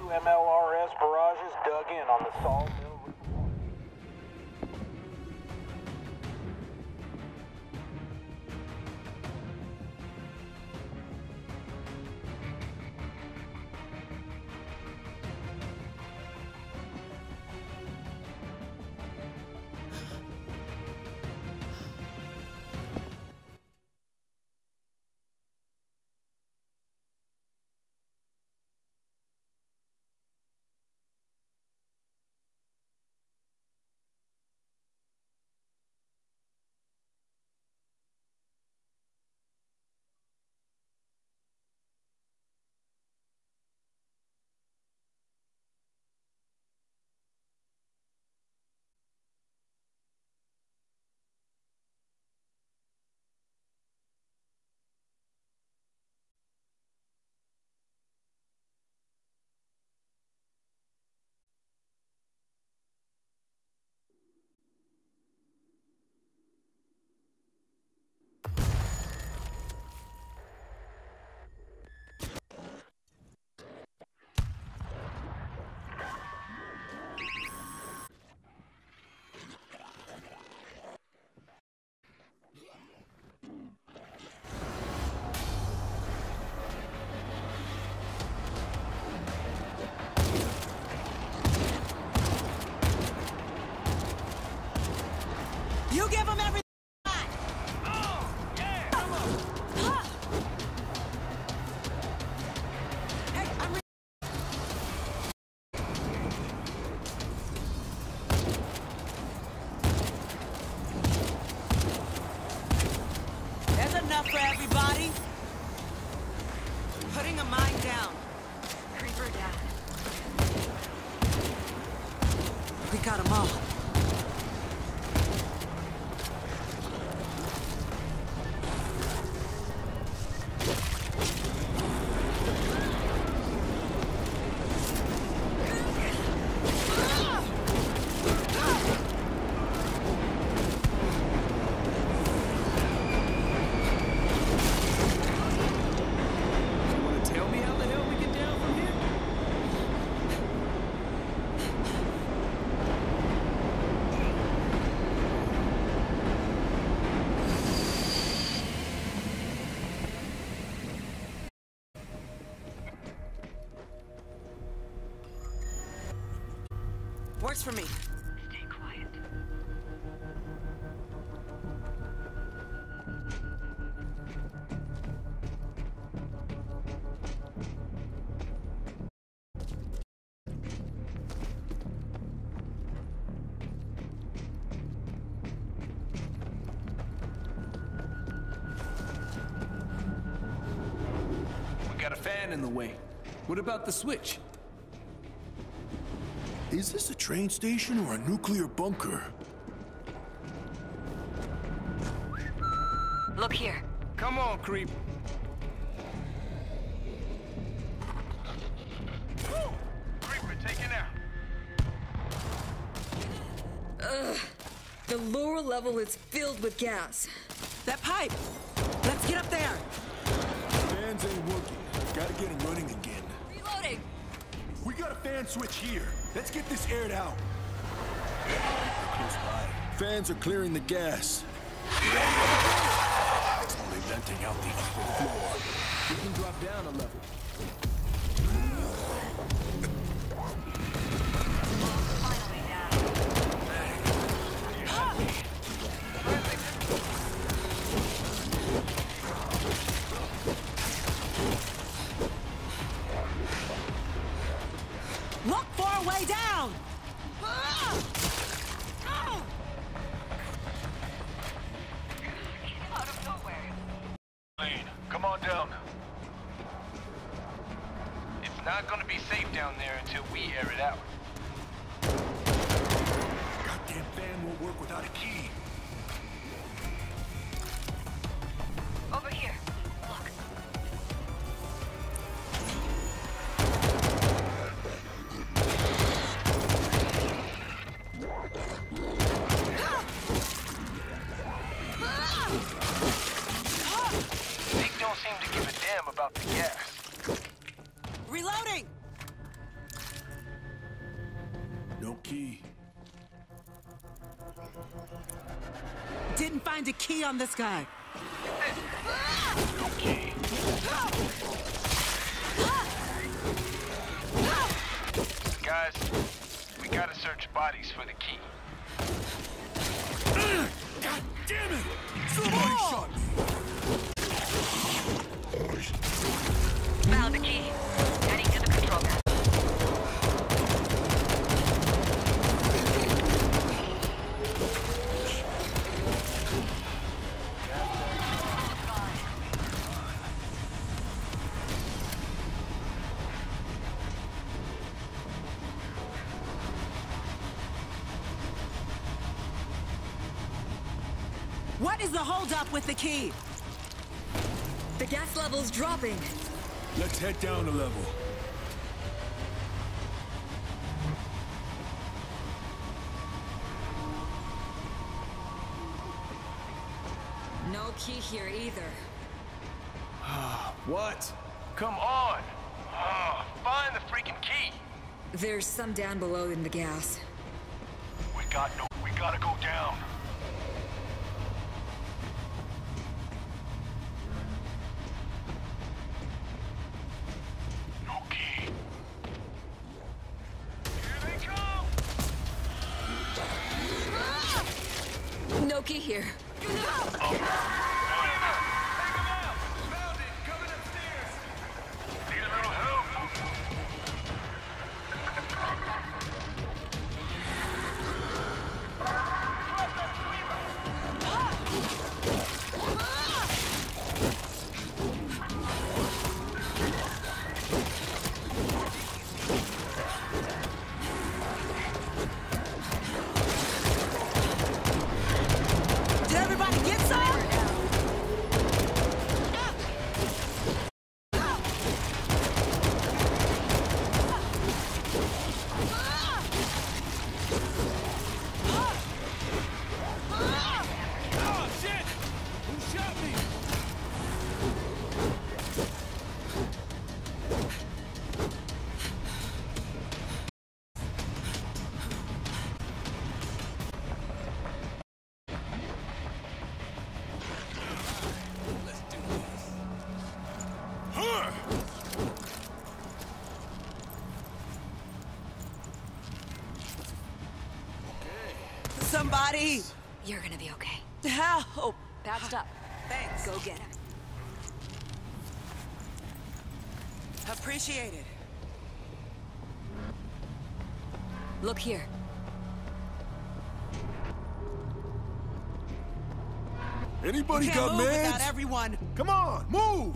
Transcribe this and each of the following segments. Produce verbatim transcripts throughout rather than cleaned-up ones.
Two M L R S barrages dug in on the Sawmill River. You give them everything. Oh, yeah, come on. Hey, I'm re There's enough for everybody. Putting a mine down. Creeper down. We got them all. Works for me. Stay quiet. We got a fan in the way. What about the switch? Is this a train station or a nuclear bunker? Look here. Come on, creep. Creeper taken out. Ugh. The lower level is filled with gas. That pipe. Let's get up there. Fans ain't working. Gotta get them running again. Reloading. We got a fan switch here. Let's get this aired out. Close by. Fans are clearing the gas. It's only venting out the upper floor. We can drop down a level. Finally down. Look for a way down. Out of nowhere. Lane, come on down. It's not gonna be safe down there until we air it out. Goddamn fan won't work without a key. Over here. Look. Zeke don't seem to give a damn about the gas. Reloading. key. Didn't find a key on this guy. Okay. Guys, we gotta search bodies for the key. God damn it! Somebody shot me! Found the key. Heading to the control panel. What is the holdup with the key? The gas level's dropping. Let's head down a level. No key here either. What? Come on! Oh, find the freaking key! There's some down below in the gas. We got no... We gotta go down. No key. Here they come! No key here. Need a little help? Did everybody get some? Oh, shit! Who shot me? Huh! Somebody You're gonna be okay. help! Patched up. Thanks. Go get him. Appreciate it. Look here. Anybody Can't got move meds? without everyone. Come on, move!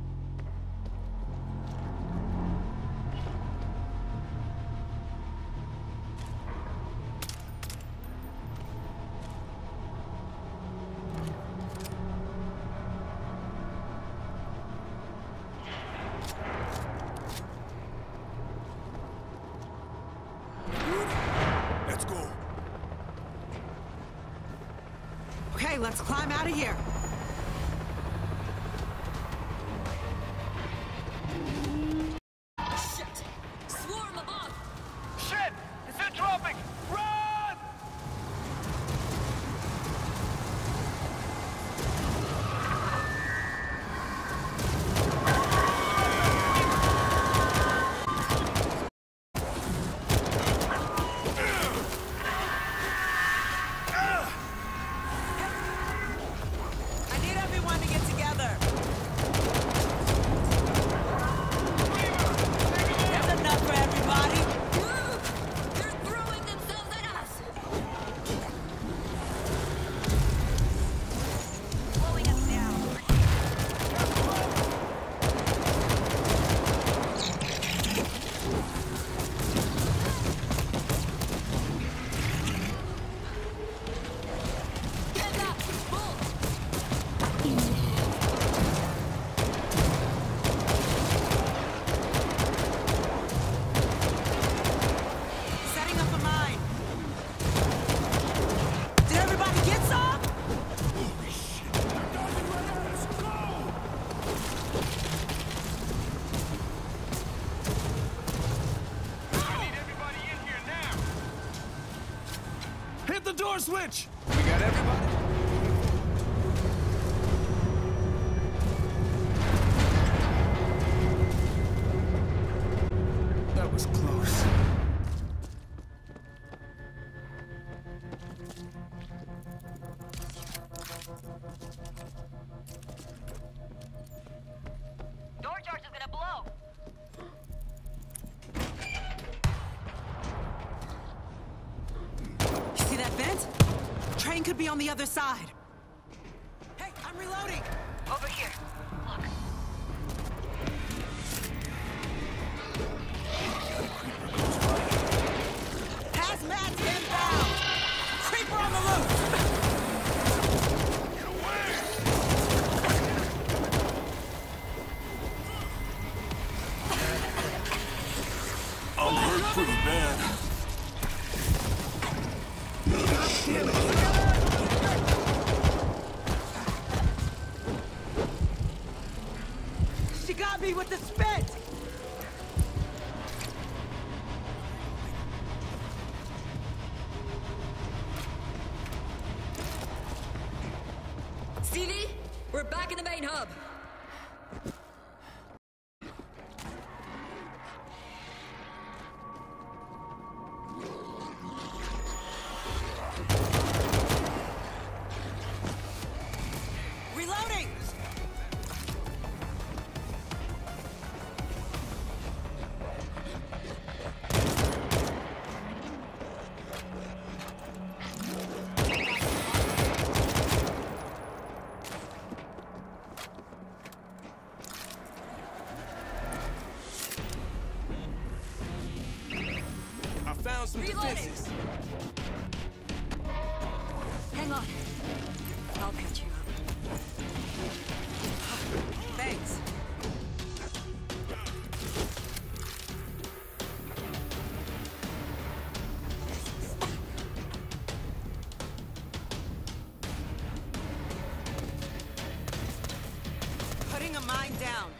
Let's go. Okay, let's climb out of here. Shit! Swarm above! Shit! Is it dropping? Run! I need everyone to get together. There's enough for everybody. Move! They're throwing themselves at us! Slowing us down. Get up! Bull! Setting up a mine. Did everybody get some? Holy shit! They're diving right at us! Go! I need everybody in here now! Door switch! We got everybody. That was close. Door charge is gonna blow. You see that vent? Train could be on the other side. Hey, I'm reloading! Over here. Look. Hazmat's inbound! Creeper on the loose! I'm hurt pretty bad. She got me with the spit! Stevie, we're back in the main hub. Reloading! I found some Reloading. defenses. Hang on. I'll catch you up. Thanks. Putting a mine down.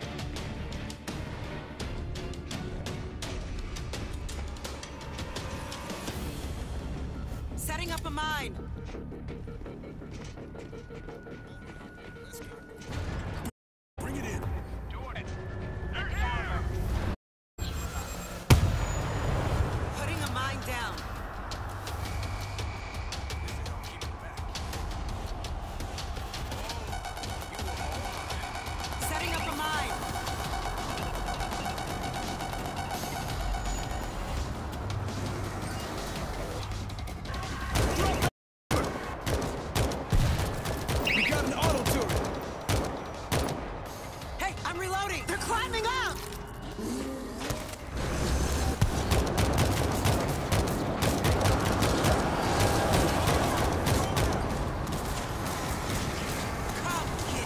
Setting up a mine. Bring it in. Doing it. Putting a mine down. Setting up a mine. We got an auto turret. Hey, I'm reloading! They're climbing up! Come, kid.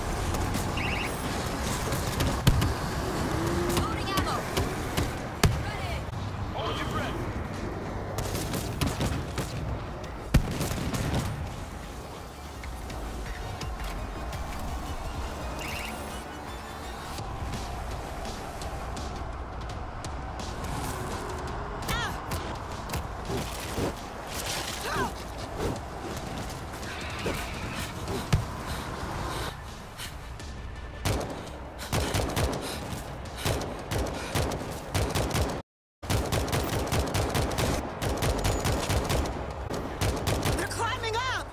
Loading ammo. Ready. Hold your breath. They're climbing up!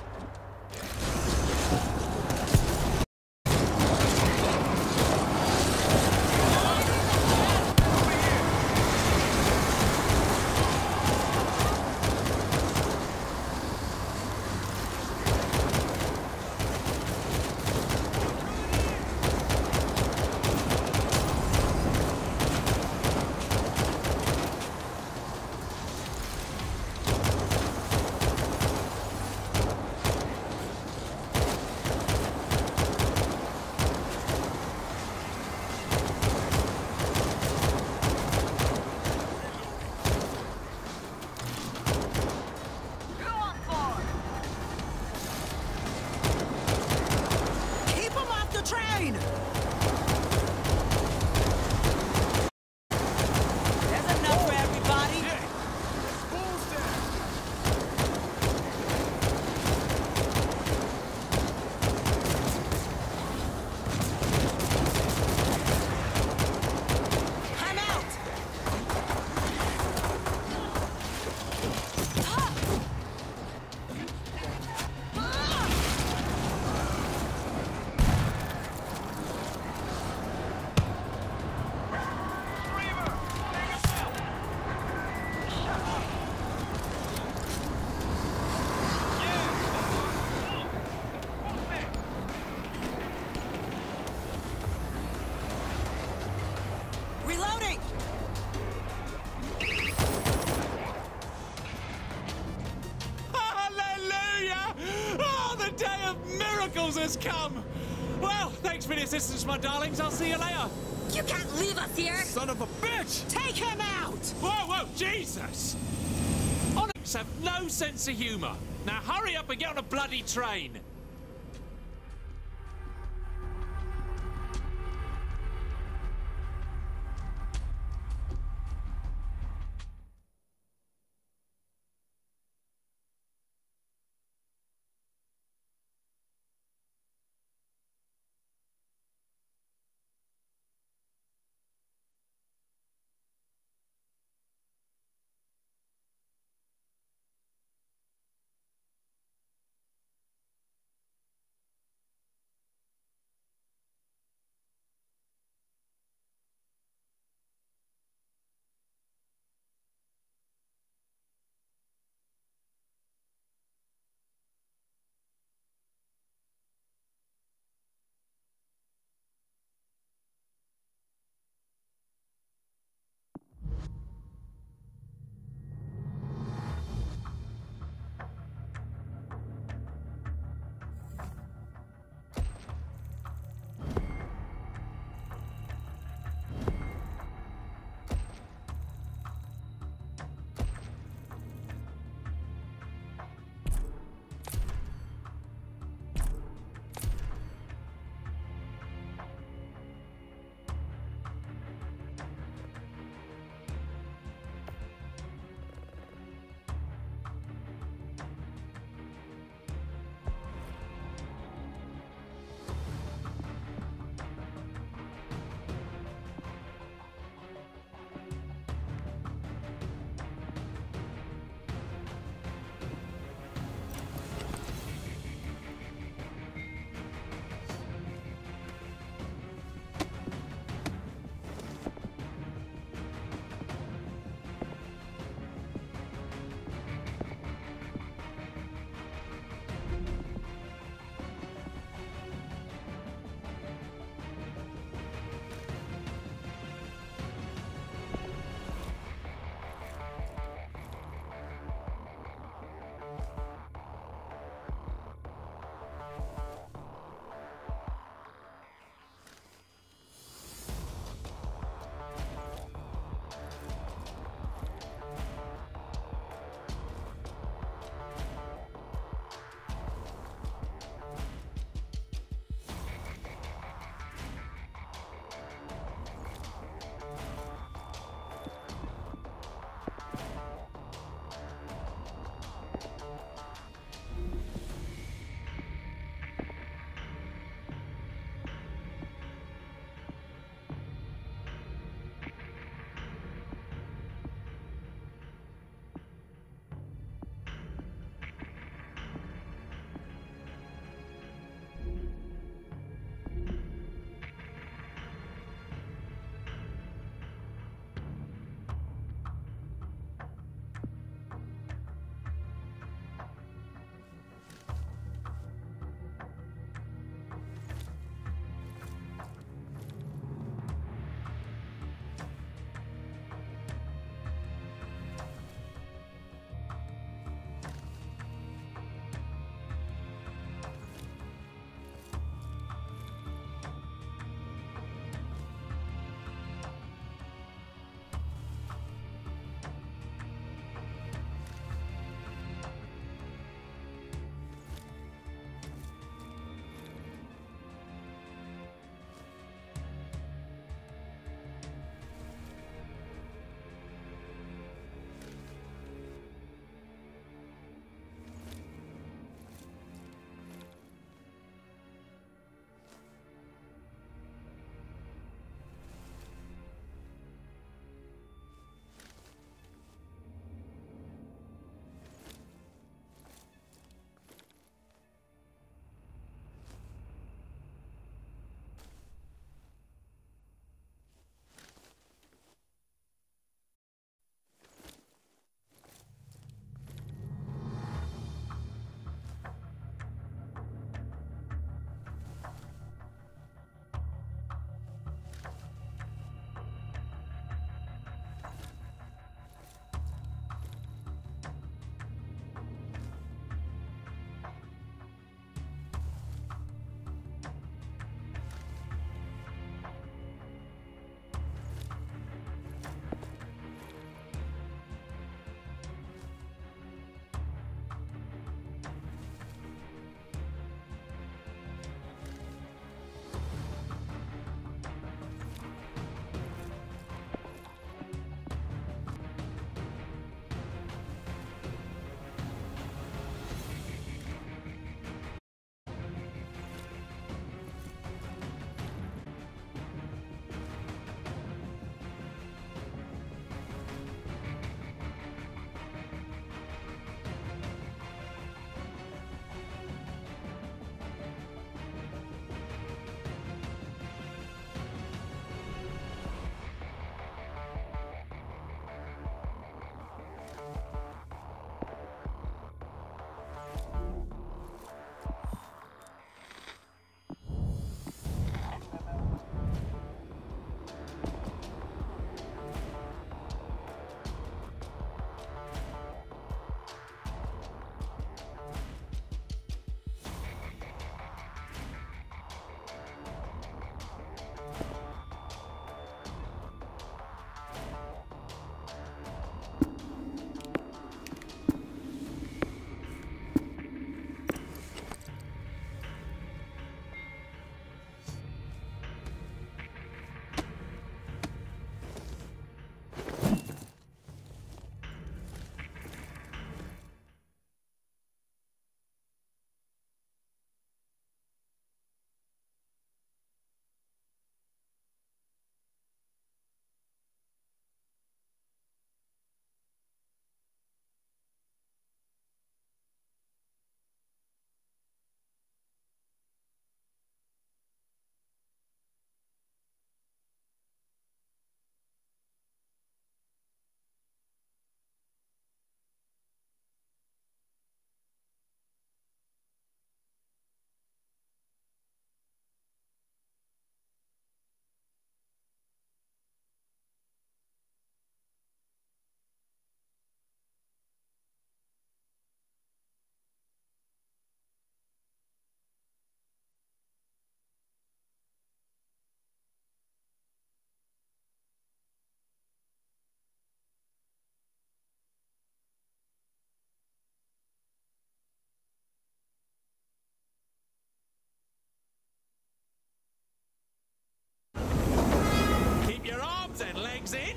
Go on forward. Keep them off the train! There's enough for everybody! Bulls down. Knuckles has come! Well, thanks for the assistance, my darlings. I'll see you later. You can't leave us here! Son of a bitch! Take him out! Whoa, whoa, Jesus! Onyx have no sense of humour. Now hurry up and get on a bloody train.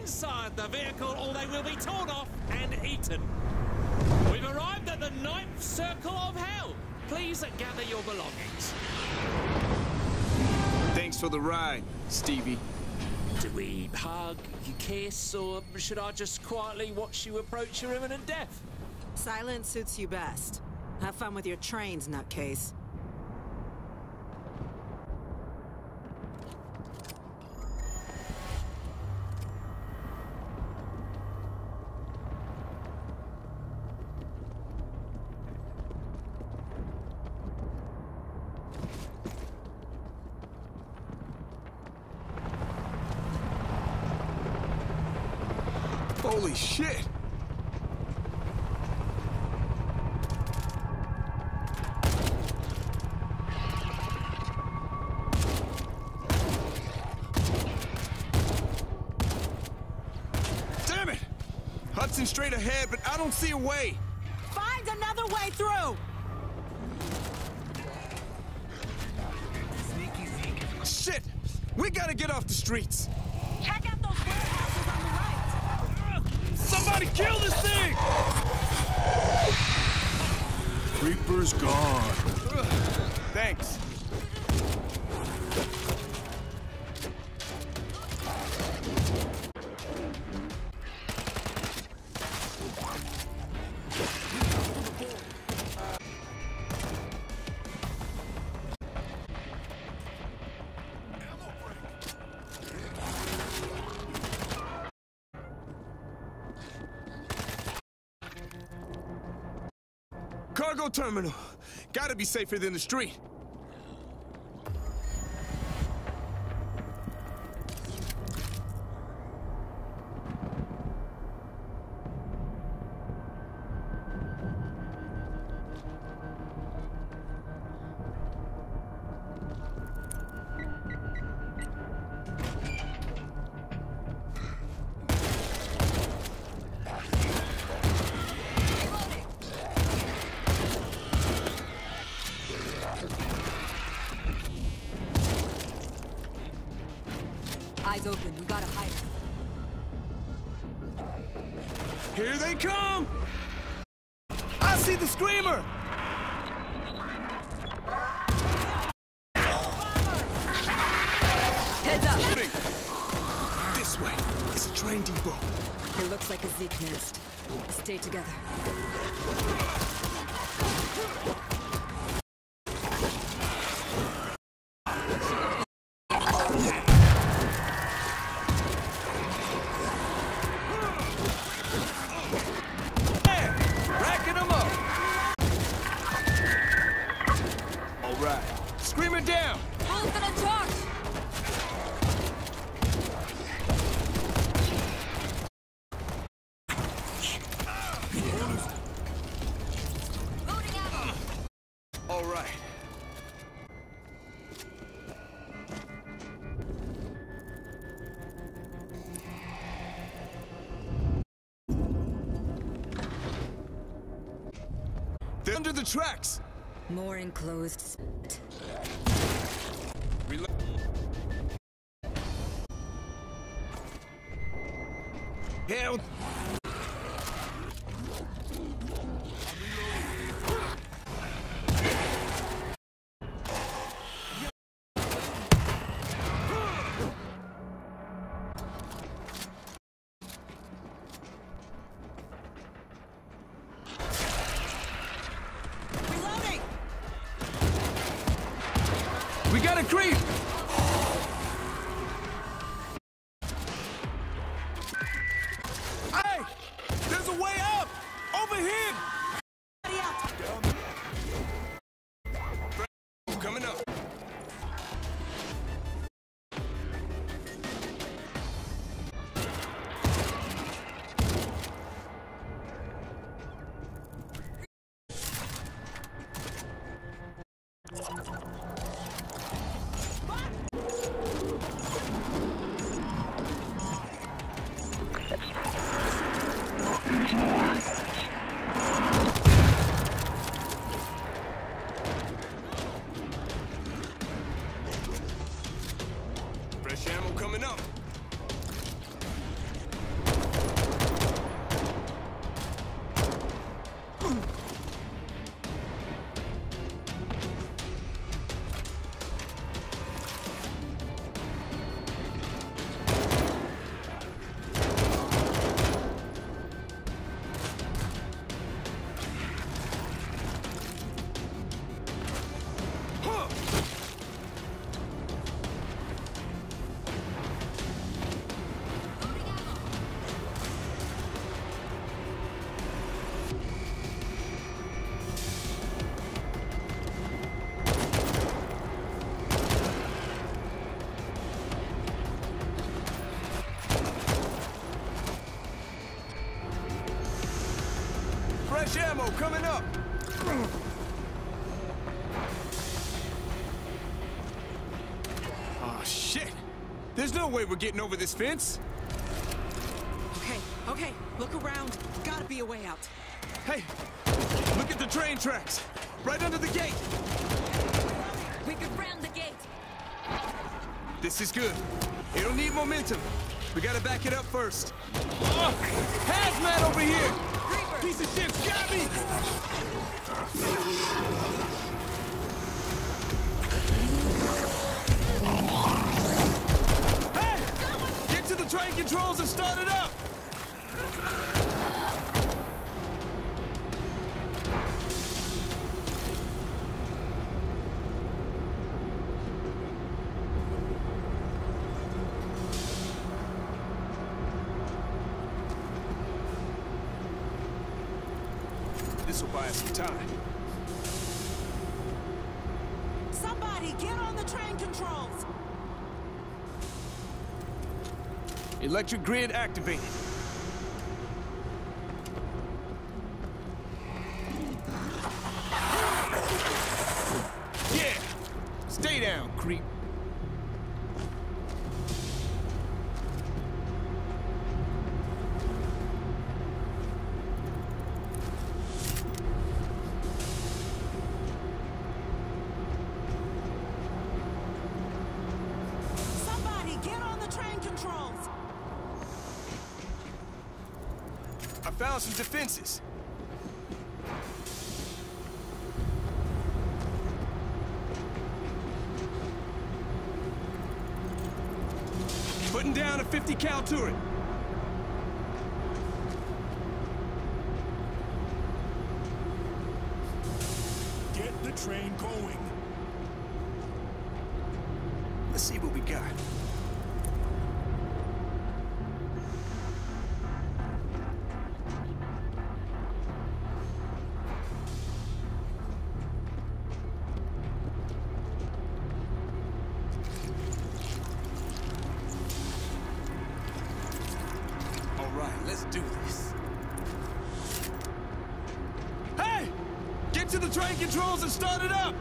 inside the vehicle or they will be torn off and eaten. We've arrived at the ninth circle of hell. Please gather your belongings. Thanks for the ride, Stevie. Do we hug, you kiss, or should I just quietly watch you approach your imminent death? Silence suits you best. Have fun with your trains, nutcase. Holy shit! Damn it! Hudson straight ahead, but I don't see a way. Find another way through! Shit! We gotta get off the streets. Check out those warehouses on the right. Somebody kill this thing! Reaper's gone. Thanks. Cargo terminal. Gotta be safer than the street. Eyes open, we gotta hide. Here they come! I see the screamer! Heads up! This way. It's a train depot. It looks like a Zeke nest. Stay together. Racking them up! All right. Screamer down! Who's gonna charge? Loading ammo. All right. They're under the tracks. More enclosed. Reload. Hell. Reloading! We got a creep! Hey! There's a way up! Over here! Buddy out! Coming up. Jamo coming up! Oh, shit! There's no way we're getting over this fence! Okay, okay, look around. Gotta be a way out. Hey! Look at the train tracks! Right under the gate! We could round the gate. This is good. It'll need momentum. We gotta back it up first. Oh, hazmat over here! Creeper. Piece of shit, got me! Hey! Get to the train controls and start it up! This'll buy us some time. Somebody, get on the train controls! Electric grid activated. Yeah! Stay down, creep. Somebody, get on the train controls! I found some defenses. Putting down a fifty cal turret. Get the train going. Let's see what we got. All right, let's do this. Hey! Get to the train controls and start it up!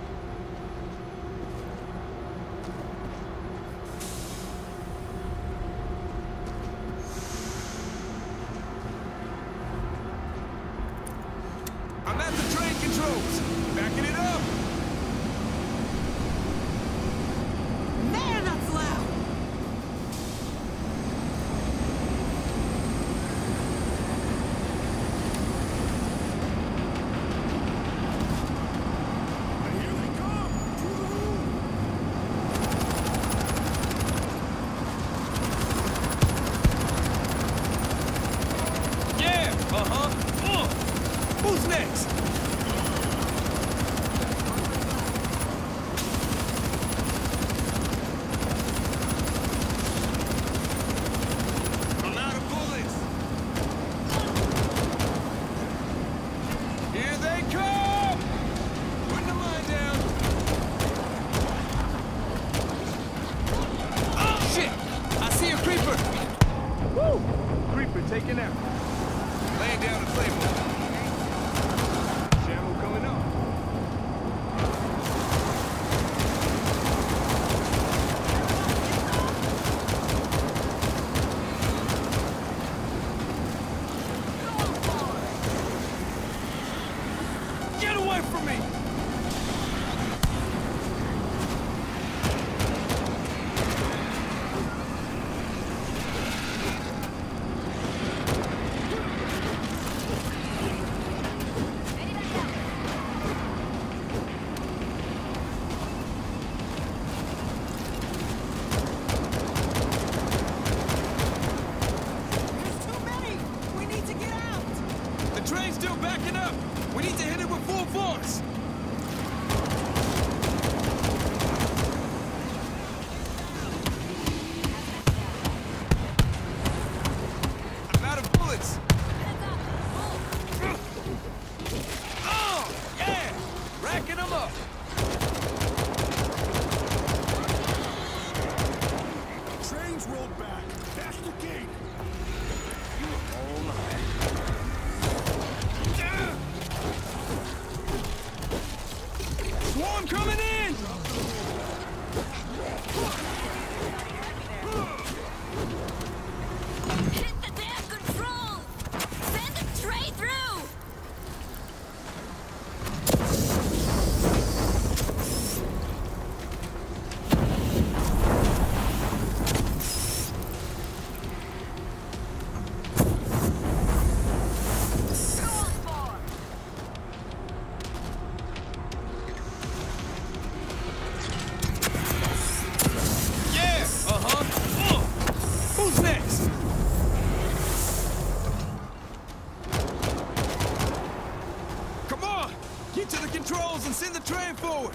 I'm at the train controls. Backing it up. Man, that's loud! And here they come! To the room! Yeah, uh-huh. Uh. Who's next? I'm out of bullets. Here they come! Putting the mine down. Oh, shit! I see a creeper. Woo! Creeper taken out. Laying down a claymore. Jamo coming up. Get away from me!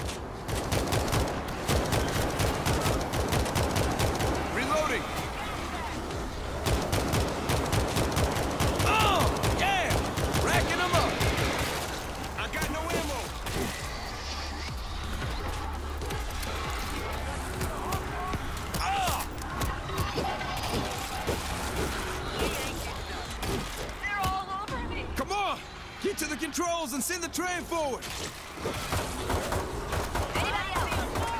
Reloading! Oh! Yeah! Racking them up! I got no ammo! Ah! They're all over me. Come on! Get to the controls and send the train forward! Anybody else?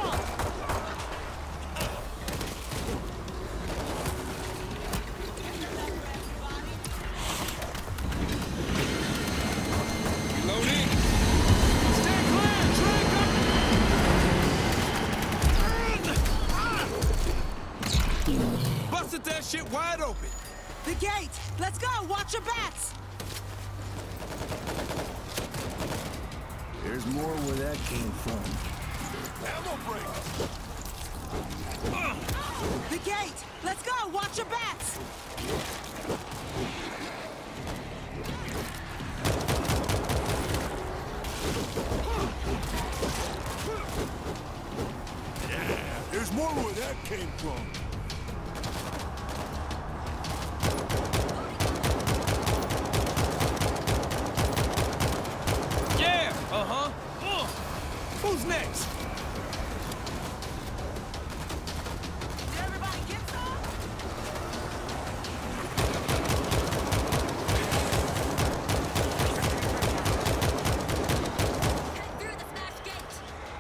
Reloading! Stay clear! Train coming! Busted that shit wide open! The gate! Let's go! Watch your backs! There's more where that came from. Ammo break! The gate! Let's go! Watch your backs! There's more where that came from. Yeah! Uh-huh! Uh. Who's next? Did everybody get some? Through the smash gate.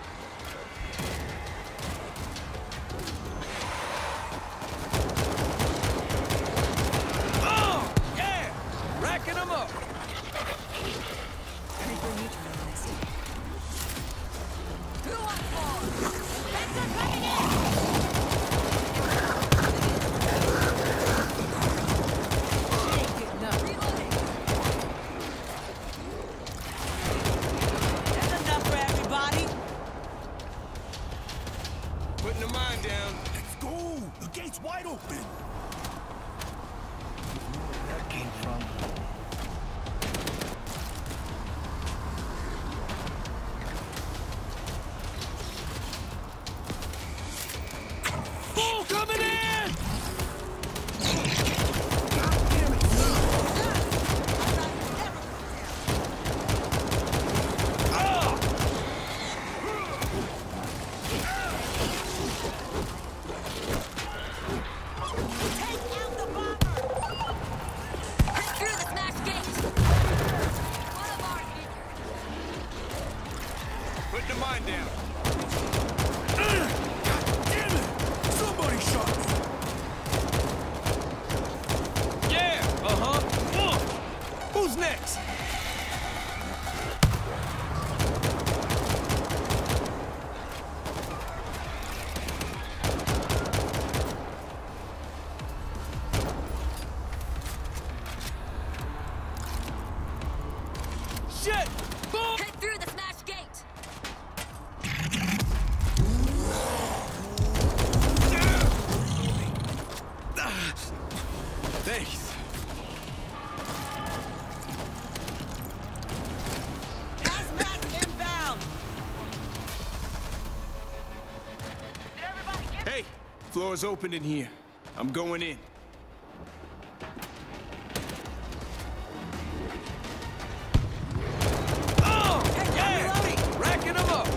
Oh! Yeah! Racking them up! Who wants more? Spencer coming in! She ain't getting up. Reloading. That's enough for everybody. Putting the mine down. Let's go! The gate's wide open! Where that came from. Bull coming in! Ah! Take out the bomber! Through the smash gate. One of ours injured. Putting the mine down. Damn it! Somebody shot me! Yeah! Uh-huh! Uh. Who's next? Shit! Bull! Head through the smash gate. Thanks. Hazmat inbound! Did everybody get Hey, floor's open in here. I'm going in. Oh! Hey, I'm Yeah! reloading! Racking them up!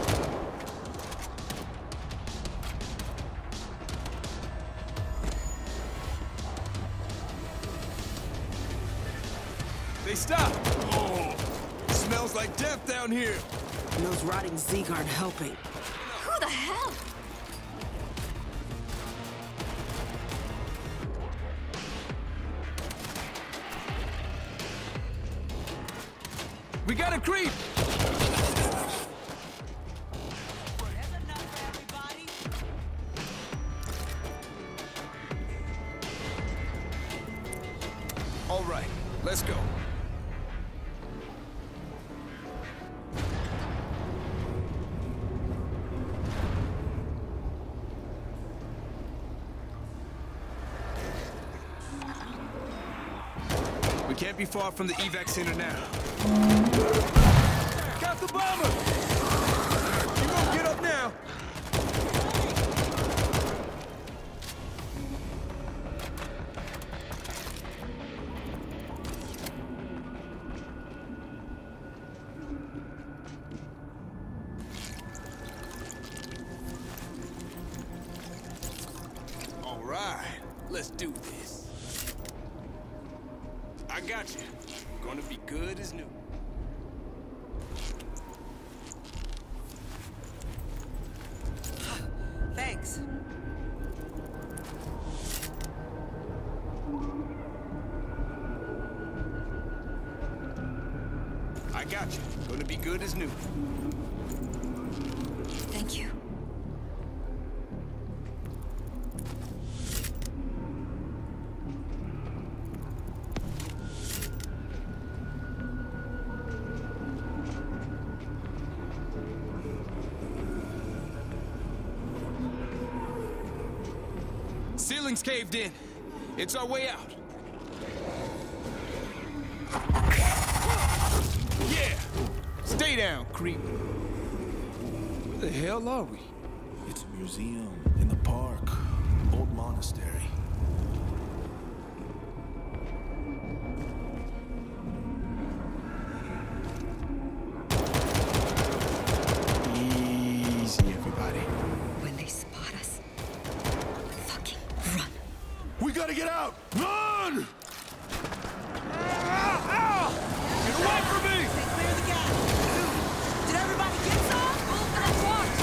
They stopped. Oh, smells like death down here. And those rotting Zeke aren't helping. Who the hell? We got a creep. There's enough for everybody. All right, let's go. We can't be far from the evac center now. Got the bomber! You gonna get right, let's do this. I got you. Gonna be good as new. Thanks. I got you. Gonna be good as new. Thank you. Ceiling's caved in. It's our way out. Yeah! Stay down, creep. Where the hell are we? It's a museum in the park. Old monastery. Easy, everybody. When they spot us, fucking run. We gotta get out! Run! Get away from me! They clear the gap. Did everybody get some? Roll for that watch!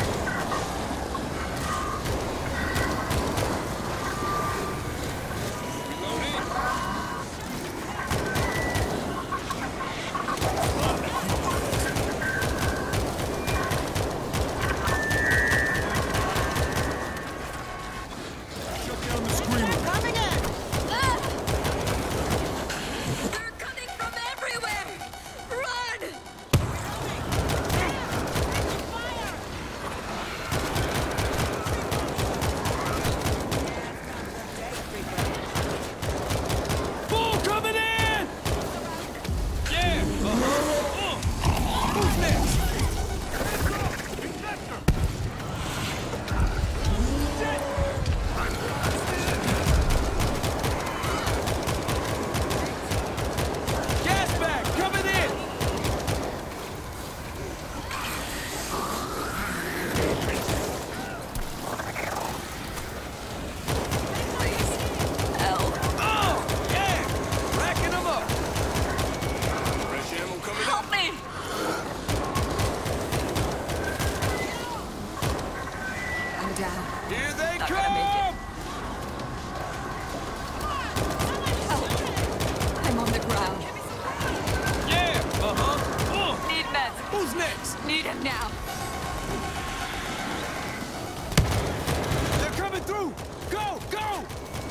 Shut down the screamer. Coming in. They're coming from everywhere! Run! Bull coming in! Yeah! Uh-huh. Uh. Who's next? Gas bag coming in! Help! Oh! Yeah! Racking them up! Fresh ammo coming up. Help me! I'm down. Here they Not come! gonna make it. Help! I'm on the ground. Yeah! Uh-huh. Uh. Need meds. Who's next? Need him now. They're coming through! Go! Go!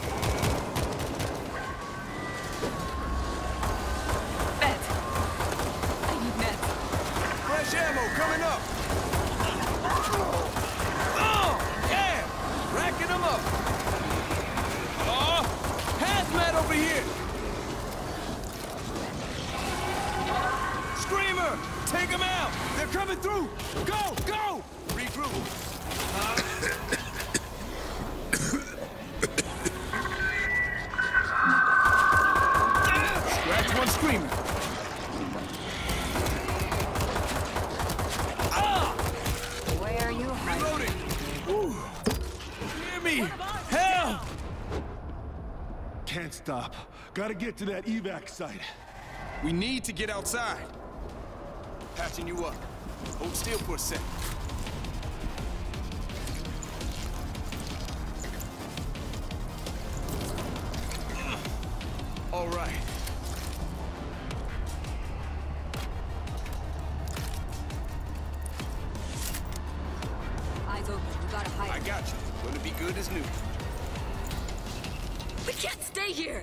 Meds. I need meds. Fresh ammo coming up! Oh! Yeah! Racking them up! Oh! Hazmat over here! Screamer! Take them out! They're coming through! Go! Go! Regroup! Scratch one screamer! Ah! Where are you hiding? Reloading! Ooh. Hear me! Help! Can't stop. Gotta get to that evac site. We need to get outside. Patching you up. Hold still for a sec. All right. Eyes open. We gotta hide. I got you. Gonna be good as new. We can't stay here!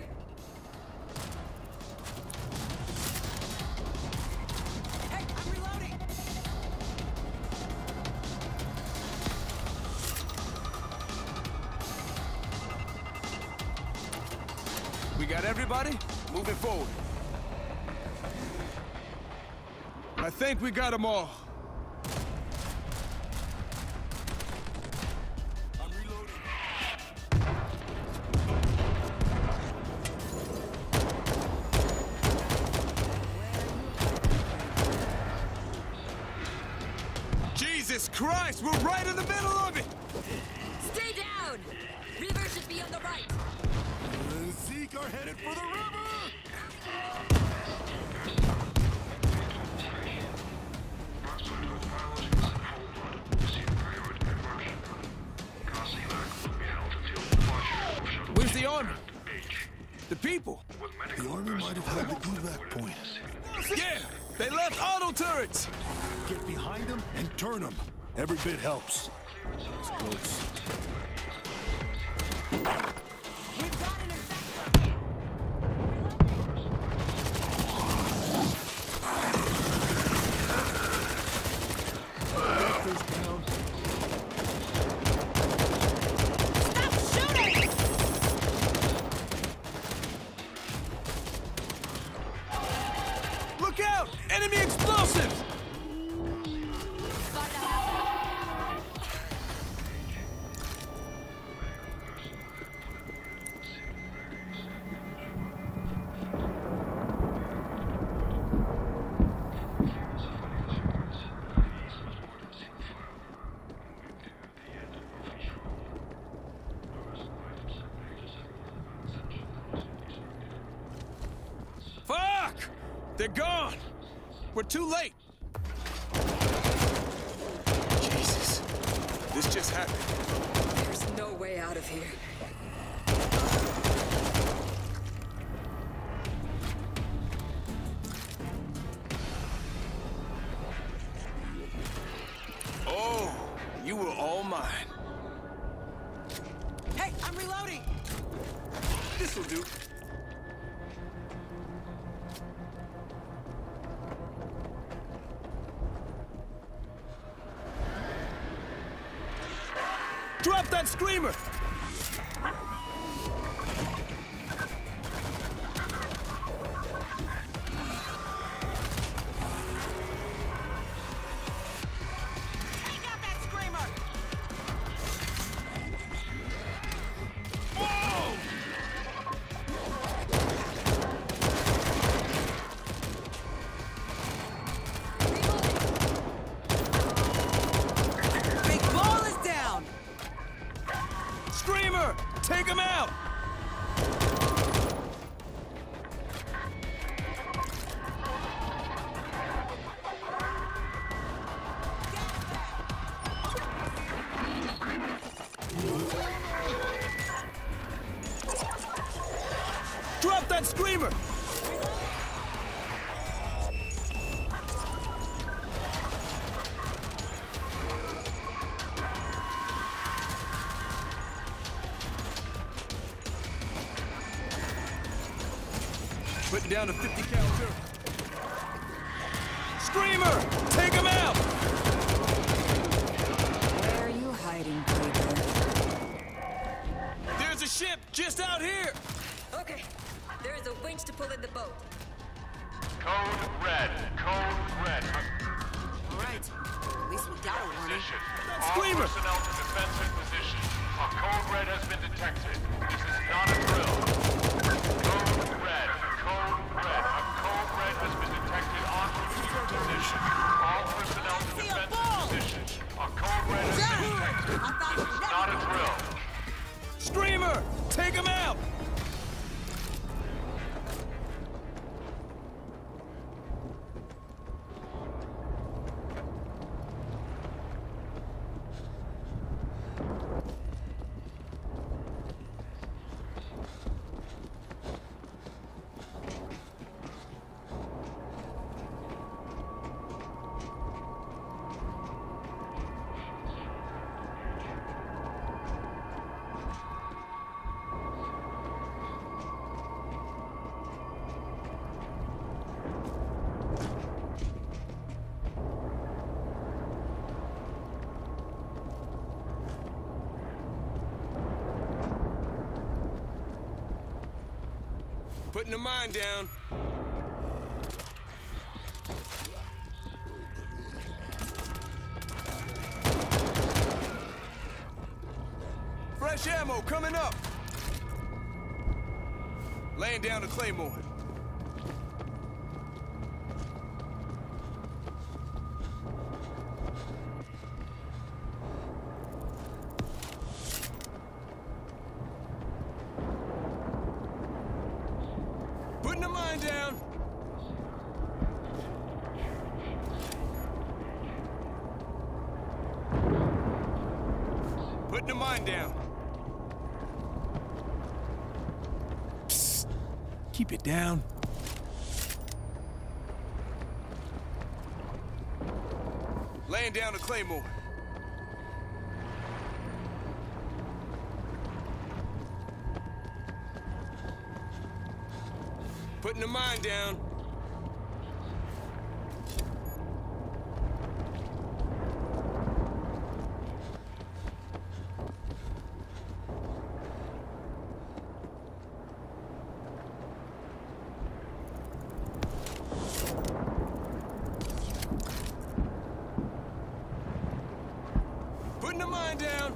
Hey, I'm reloading. We got everybody? Moving forward. I think we got them all. I'm reloading. Jesus Christ, we're right in the middle of it! Stay down! Reaver should be Head for the river! Where's the army? The people? The army might have had the evac point. Yeah! They left auto turrets! Get behind them and turn them. Every bit helps. It's close. We've got an infector! Vector's down. Stop shooting! Look out! Enemy explosives! Fuck! They're gone! We're too late! Jesus. This just happened. There's no way out of here. Oh, you were all mine. Hey, I'm reloading! This'll do. Drop that screamer! Take out that screamer! Big ball is down! Screamer! Take him out! Drop that screamer! Putting down a fifty cal turret. Screamer! Take him out! Where are you hiding, Draker? There's a ship just out here! Okay, there is a winch to pull in the boat. Code red. Code red. All right. At least we got a warning. Position. That All screamer! personnel to defensive position. A code red has been detected. This is not a drill. Code red. Code red. A code red has been detected en route to your position. All personnel to See a defensive ball! position. A code red has been detected. I thought This it is was not a drill. Screamer! Take him out! Putting a mine down. Fresh ammo coming up. Laying down a claymore. mine down. Putting the mine down. Psst. Keep it down. Laying down a claymore. Putting the mine down. Putting the mine down.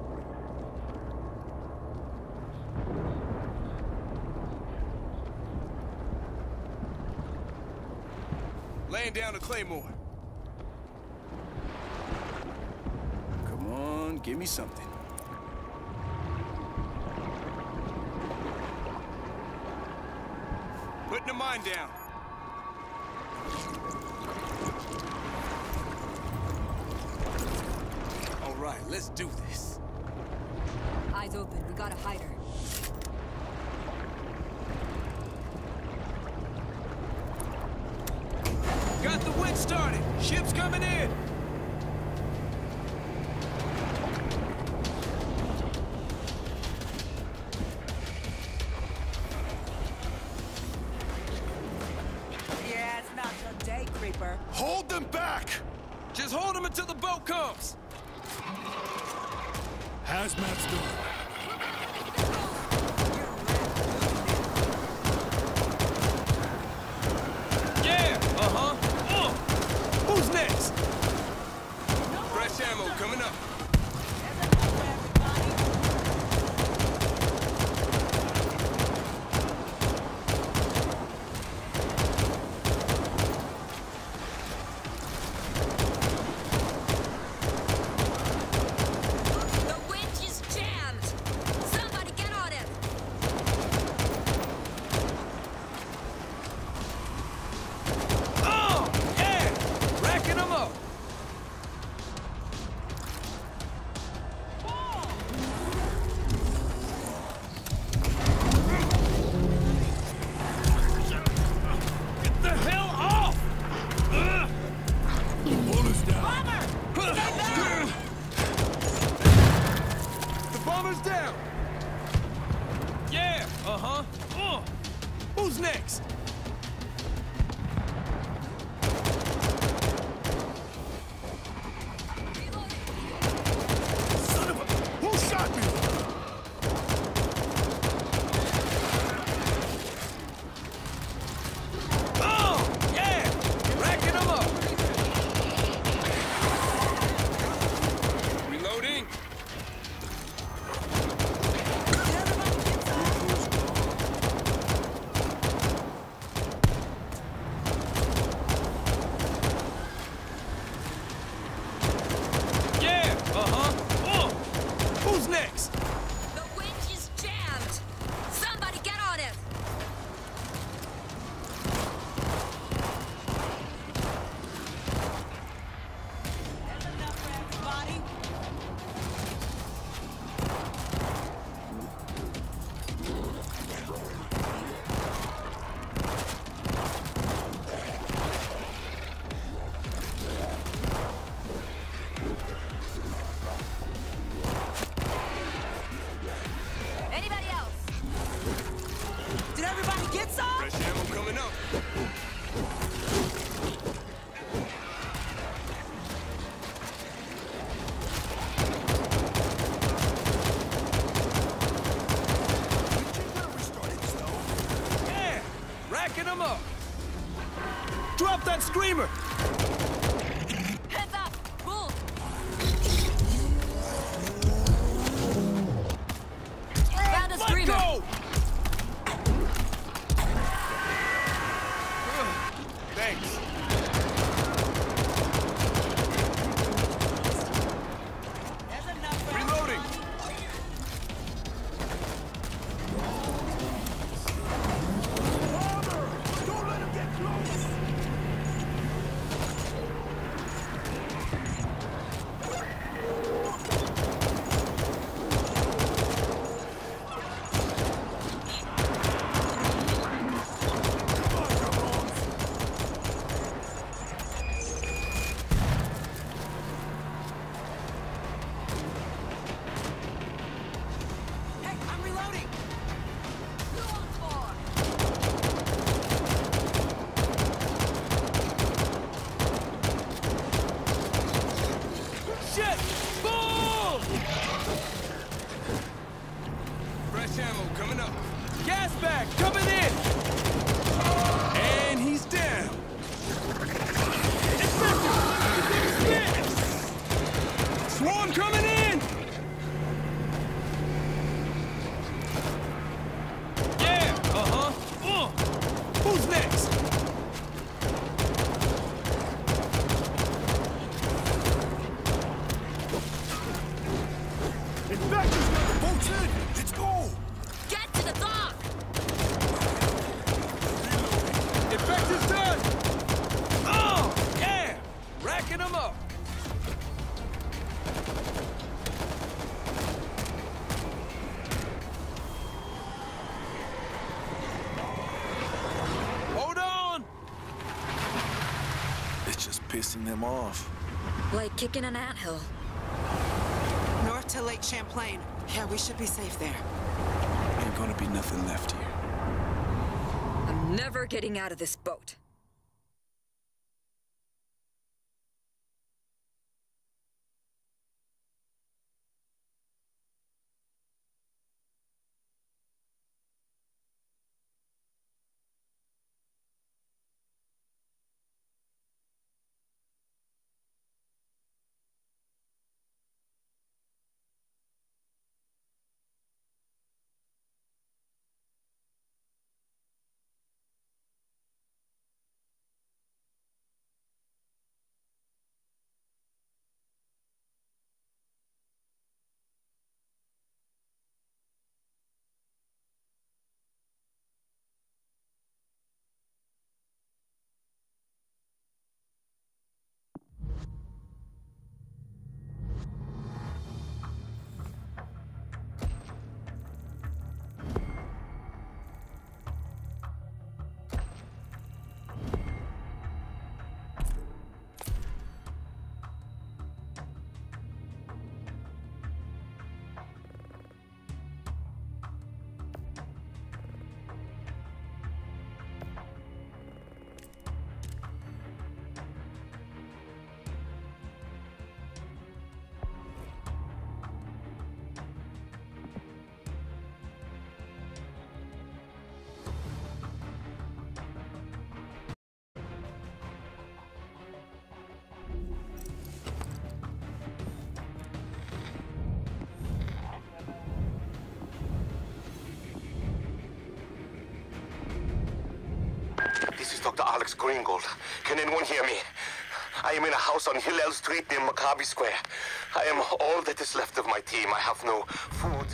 Laying down a claymore. Come on, give me something. Putting the mine down. All right, let's do this. Eyes open. We gotta hide her. Got the wind started. Ship's coming in. Yeah, it's not your day, creeper. Hold them back! Just hold them until the boat comes. Hazmat's done. Yeah, uh-huh. Uh. Who's next? Fresh ammo coming up. The winch is jammed. Somebody get on it. Oh, yeah! Racking them up. Get the hell off! Ugh. Pull us down. The bomber's down! Yeah, uh-huh. Uh. Who's next? Son of a... Who shot me? Oh, yeah! Racking them up! Reloading. Yeah, uh-huh. Uh. Who's next? The winch is jammed. Somebody get on it. Body. Anybody else? Did everybody get some? Fresh ammo coming up. Yeah, racking them up. Drop that screamer. Heads up. Move. Found a Let screamer. go! Thanks. There's enough rounds. Reloading. much ammo coming up. Gas bag coming in! And he's down! Swarm coming in! Yeah, uh-huh. Uh. Who's next? Infector's got the boats in! Let's go! Get to the dock! Infector's done! Oh, yeah! Racking them up! Hold on! It's just pissing them off. Like kicking an anthill. North to Lake Champlain. Yeah, we should be safe there. Ain't gonna be nothing left here. I'm never getting out of this boat. This is Doctor Alex Greengold. Can anyone hear me? I am in a house on Hillel Street near Maccabi Square. I am all that is left of my team. I have no food.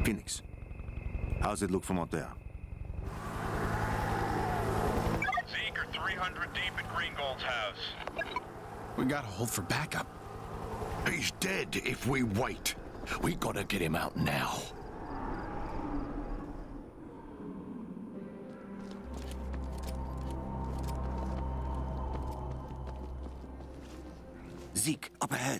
Phoenix, how's it look from out there? Zeke are three hundred deep at Greengold's house. We gotta hold for backup. He's dead if we wait. We gotta get him out now. Zeke, up ahead.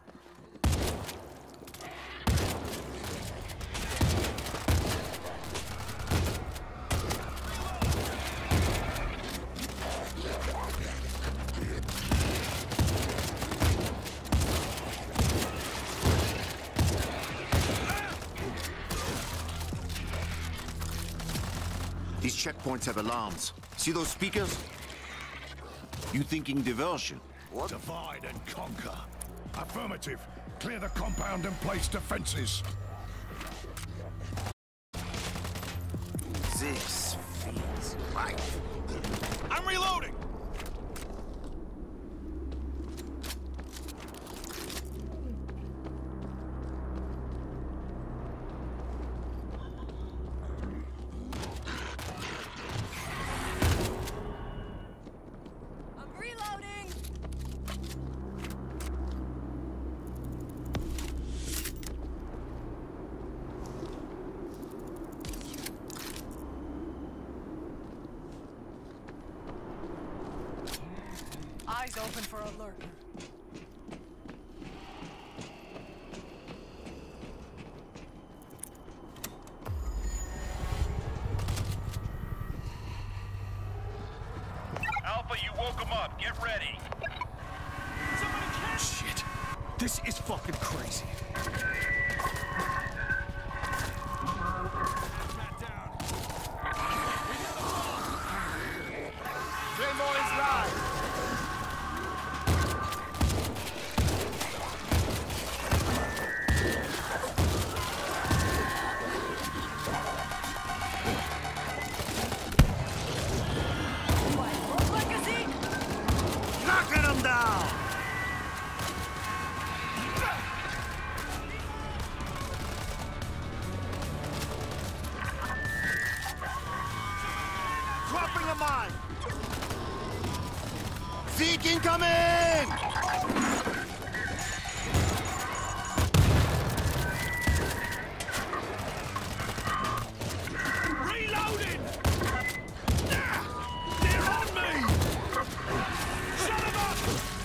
These checkpoints have alarms. See those speakers? You thinking diversion? What? Divide and conquer. Affirmative. Clear the compound and place defenses. This feels right. I'm reloading! I'm reloading! Eyes open for a lurker. Alpha, you woke him up. Get ready. Shit. This is fucking crazy. Claymore is live! Knocking them down! Dropping a mine! Zeke incoming! Reloading! They're on me! Shut them up!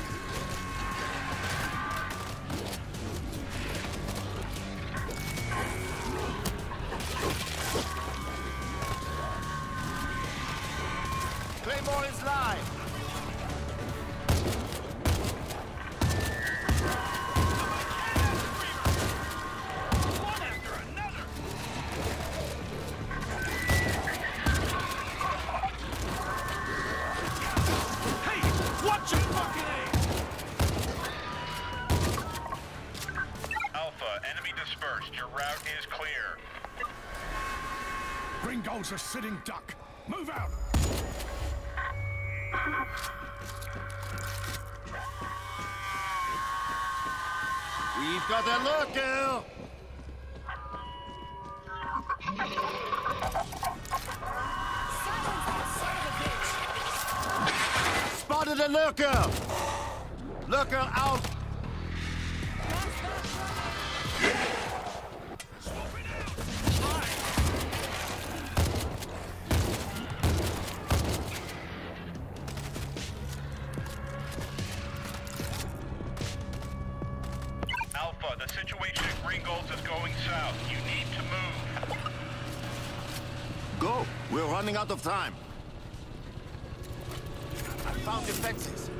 Claymore is live! One after another! Hey! Watch your fucking aim! Alpha, enemy dispersed. Your route is clear. Gringold's a sitting duck. Move out! We've got a lurker! Spotted a lurker! Lurker out! Alpha, the situation at Greengold's is going south. You need to move. Go! We're running out of time. I found defenses.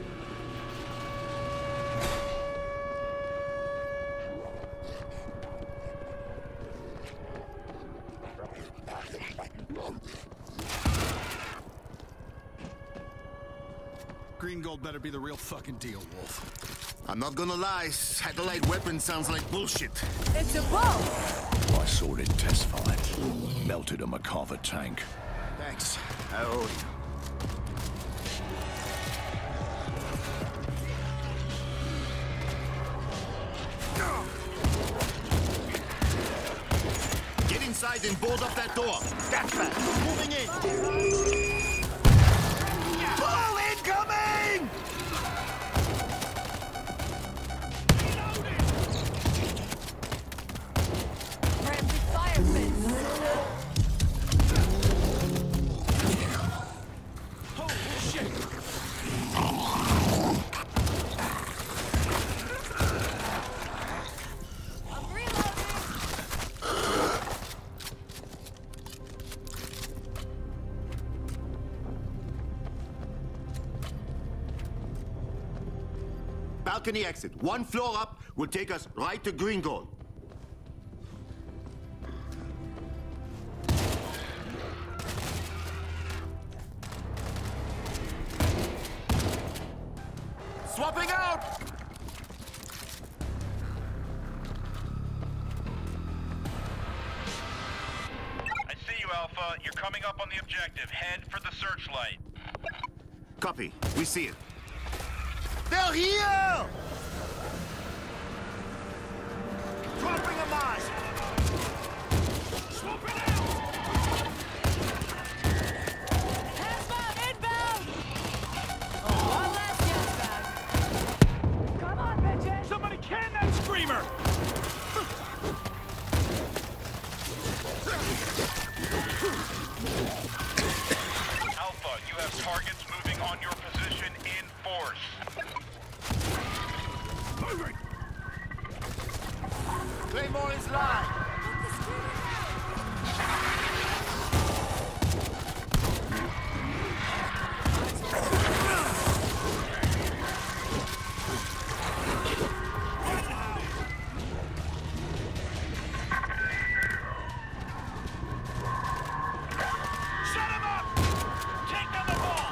Greengold better be the real fucking deal, Wolf. I'm not gonna lie, satellite weapon sounds like bullshit. It's a bow! I saw it in test flight. Melted a MacArthur tank. Thanks. I owe you. Get inside inside and board up that door. That's fast. Moving in. Ball incoming! Friendly fire pits. Holy shit! I'm reloading. Balcony exit. One floor up will take us right to Green Gold. Swapping out! I see you, Alpha. You're coming up on the objective. Head for the searchlight. Copy. We see it. They're here! Dropping a mine! Swoop it out! Hazmat inbound. Oh, one last gas bag. Come on, bitches. Somebody can that screamer! Alpha, you have targets moving on your position in force. Moving! Claymore is live! Shut him up! Take down the ball!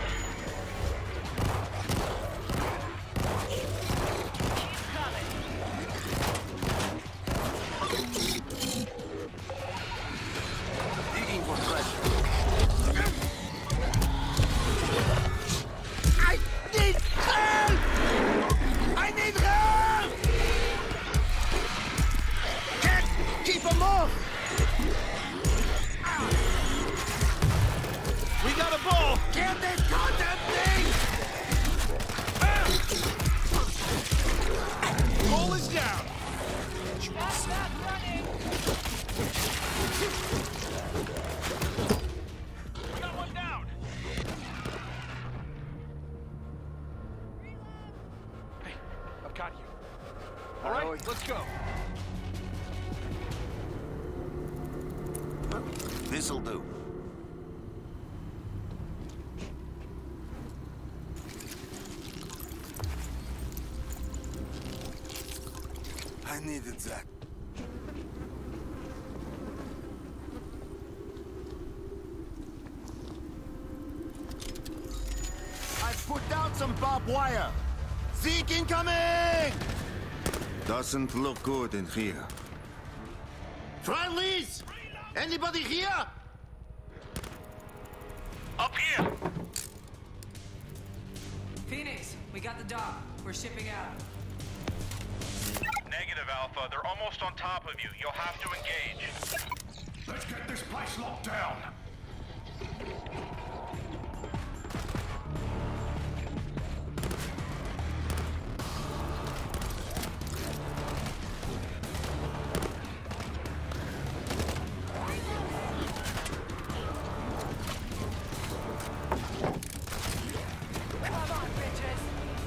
Digging for pressure. I need help! I need help! Can't keep them off! We got a ball! Can't they goddamn thing! Ball is down! Gas bag running. We got one down! Hey, I've got you. All right, let's go. This'll do. I needed that. I've put down some barbed wire. Zeke incoming! Doesn't look good in here. Friendlies! Anybody here? Up here! Phoenix, we got the dock. We're shipping out. Negative, Alpha. They're almost on top of you. You'll have to engage. Let's get this place locked down. Come on, bitches.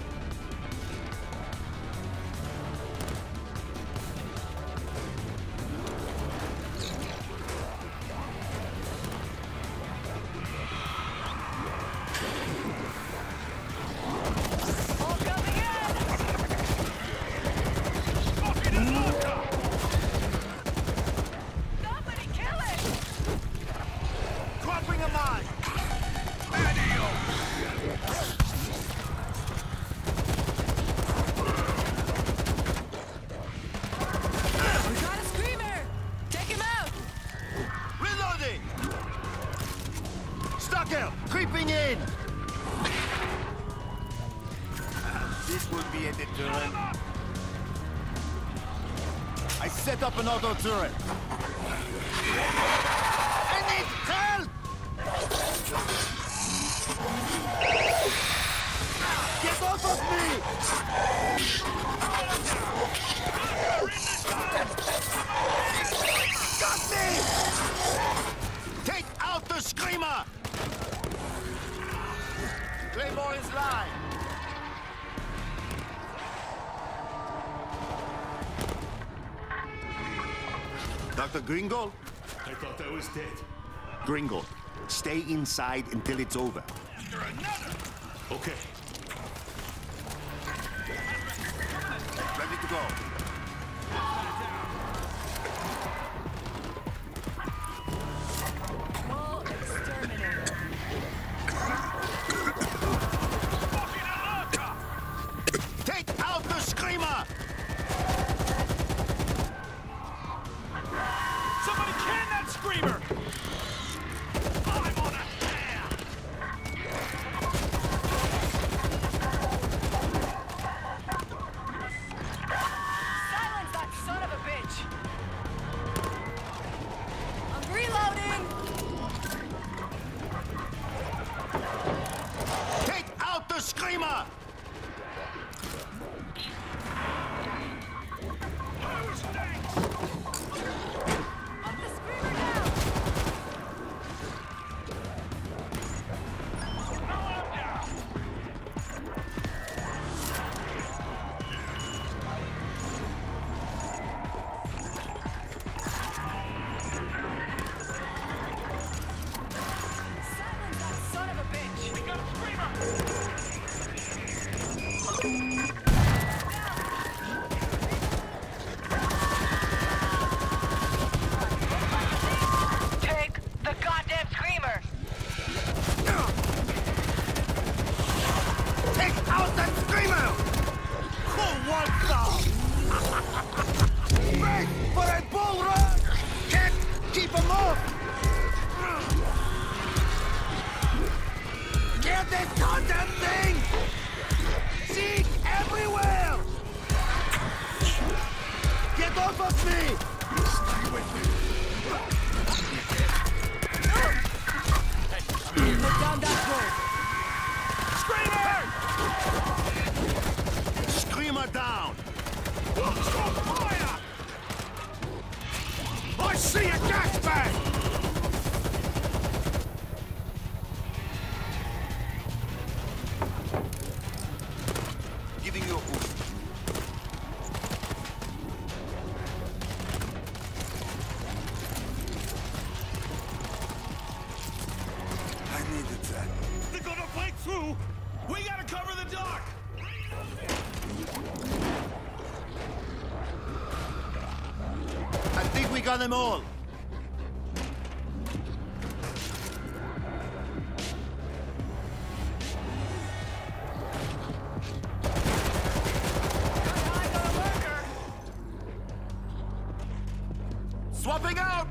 All coming in. Somebody kill it. Dropping a mine! We got a screamer! Take him out! Reloading! Stucker! Creeping in! This will be a deterrent. I set up an auto turret. I need help! Get off of me! Got me! Take out the screamer! Claymore is live. Doctor Gringold? I thought I was dead. Gringold, stay inside until it's over. You're another! Okay. Ready to go. Wall exterminator. Take out the screamer! Somebody can that screamer! I'm on a tear! Silence that son of a bitch! I'm reloading! Take out the screamer! I'm the screamer now! Silence that son of a bitch! We got a Take the goddamn screamer! Take out that screamer! Who wants some? Break for a bull run! Can't keep him off! Get this goddamn thing! Seek everywhere! Get off of me! Stay with me. Put down that Screamer! Screamer down! fire! I see a gas bag! Giving you a boost. I needed that. They're gonna break through! We gotta cover the dock! I think we got them all. Swapping out!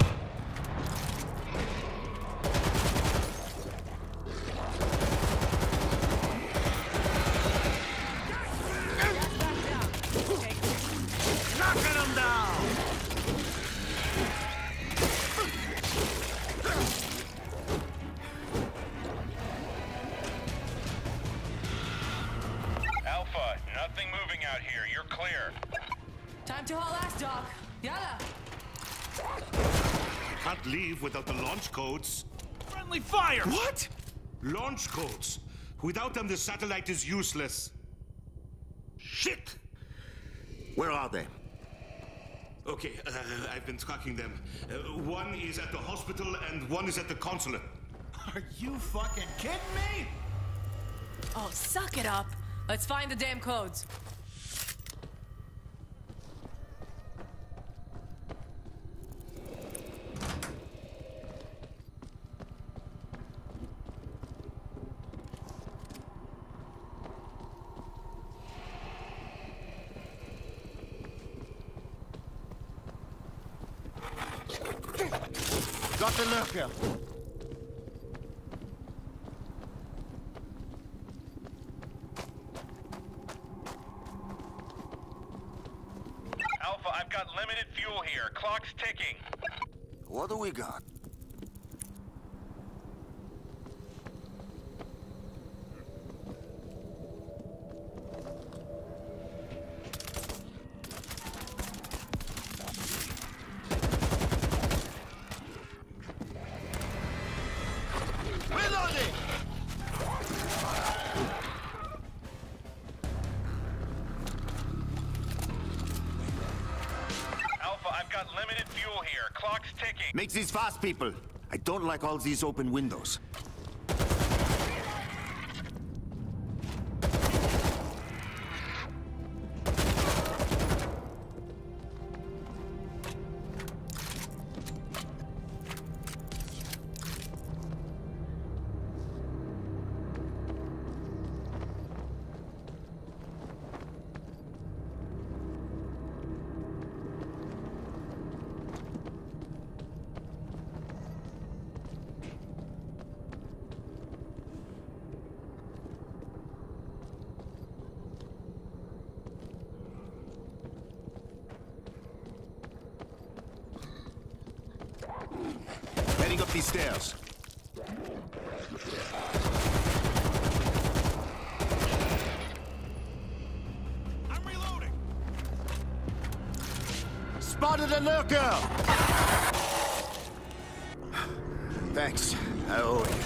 Knocking them down! Alpha, nothing moving out here. You're clear. Time to haul ass, Doc. Yalla. Can't leave without the launch codes. Friendly fire! What? Launch codes. Without them, the satellite is useless. Shit! Where are they? Okay, uh, I've been tracking them. Uh, one is at the hospital and one is at the consulate. Are you fucking kidding me? Oh, suck it up. Let's find the damn codes. Got the lurker. Alpha, I've got got limited fuel here. Clock's ticking. What do we got? Reloading! Alpha, I've got limited fuel here. Clock's ticking. Make these fast, people. I don't like all these open windows. Heading up these stairs. I'm reloading. Spotted a lurker! Thanks. I owe it.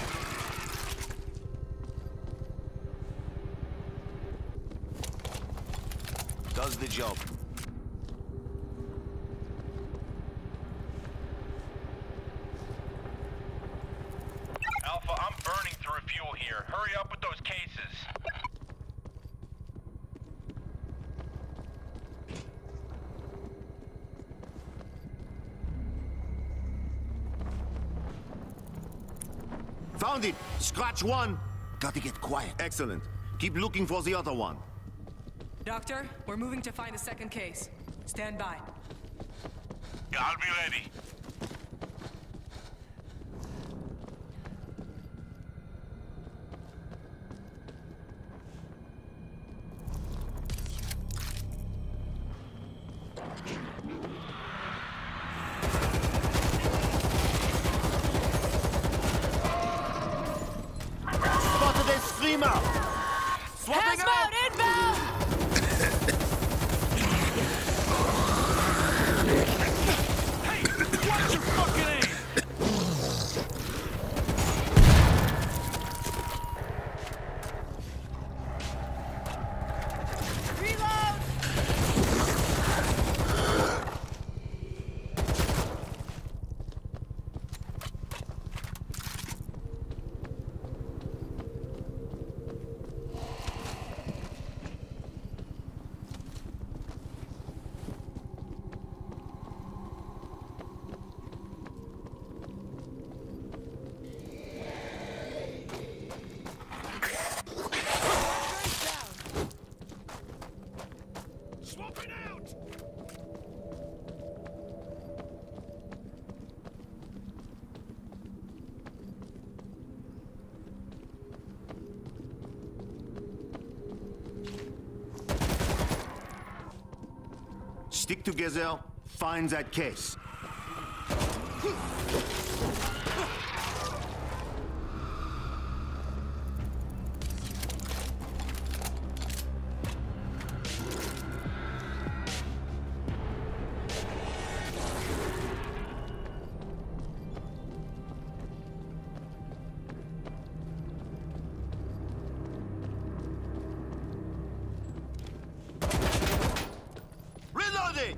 Does the job. Alpha, I'm burning through fuel here. Hurry up with those cases. Found it! Scratch one! Gotta get quiet. Excellent. Keep looking for the other one. Doctor, we're moving to find a second case. Stand by. Yeah, I'll be ready. Spotted a streamer! Swapping out! inbound! Watch your fucking aim! Reload! Swapping out! Stick together, find that case. Reloading!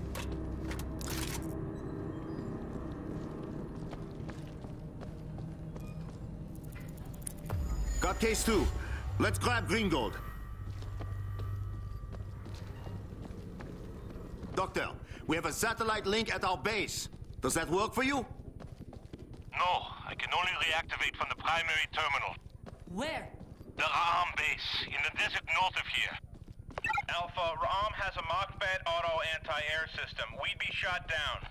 Got case two. Let's grab Greengold. Doctor, we have a satellite link at our base. Does that work for you? No, I can only reactivate from the primary terminal. Where? The Ra'am base, in the desert north of here. Alpha, Ra'am has a Mach-Fed auto anti-air system. We'd be shot down.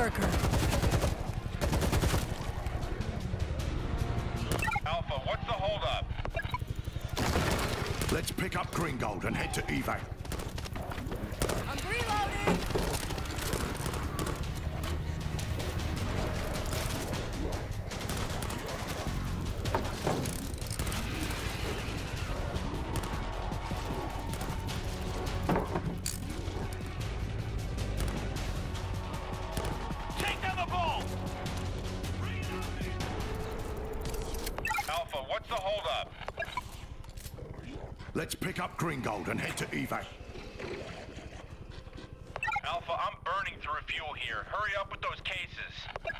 lurker. Alpha, what's the holdup? Let's pick up Greengold and head to evac. I'm reloading! Take down the ball! Alpha, what's the holdup? Let's pick up Greengold and head to evac. Alpha, I'm burning through fuel here. Hurry up with those cases.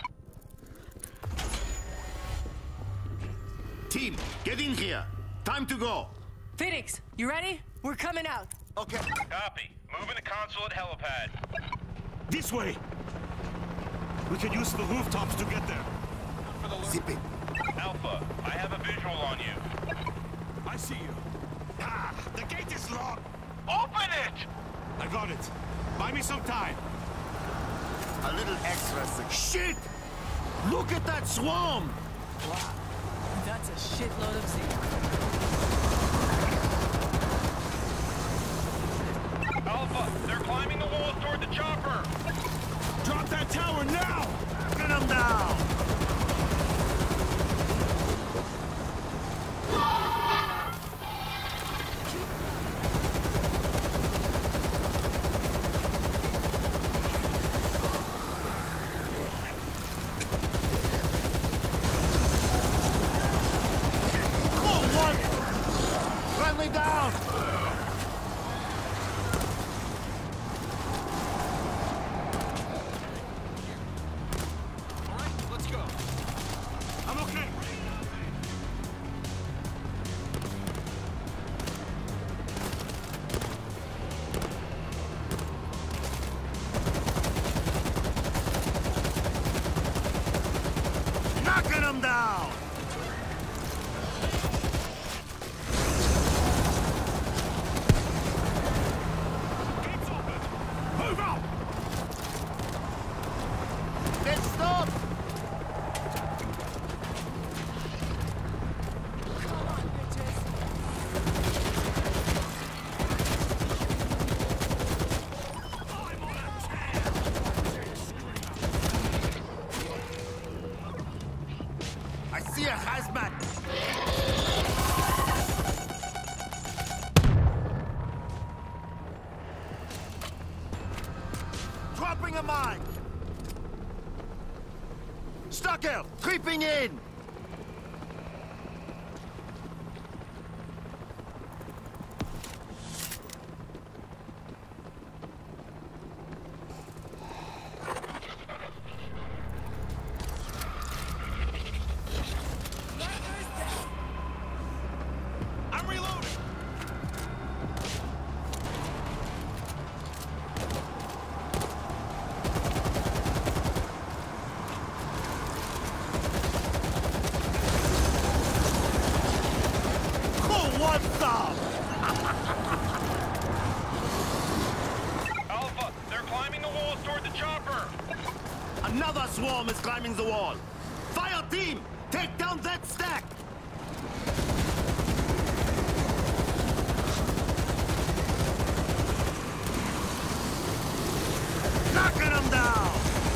Team, get in here. Time to go. Phoenix, you ready? We're coming out. Okay. Copy. Moving the console at helipad. This way! We can use the rooftops to get there. Zip it. Alpha, I have a visual on you. I see you. Ah, the gate is locked! Open it! I got it. Buy me some time. A little extra sec- Shit! Look at that swarm! Wow. That's a shitload of Zeke. Alpha, they're climbing the walls toward the chopper. Drop that tower now! Get them down! Down! All right, let's go. I'm okay. Knocking them down! I see a hazmat! Dropping a mine! Stucker! Creeping in! I'm reloading! Alpha, they're climbing the walls toward the chopper. Another swarm is climbing the wall! Fire team! Take down that stack! Knocking them down!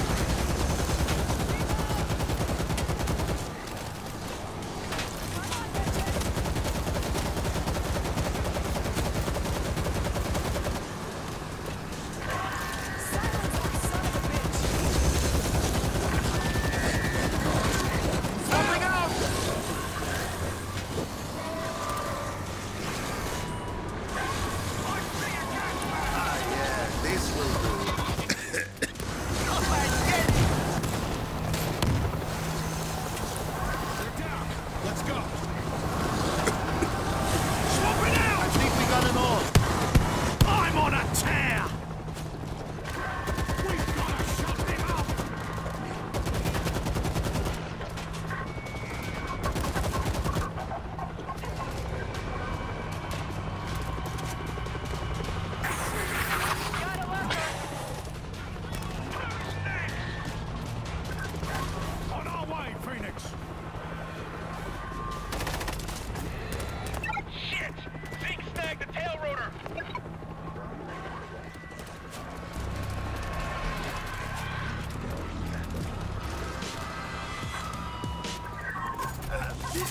Something out! Ah, yeah, this will do.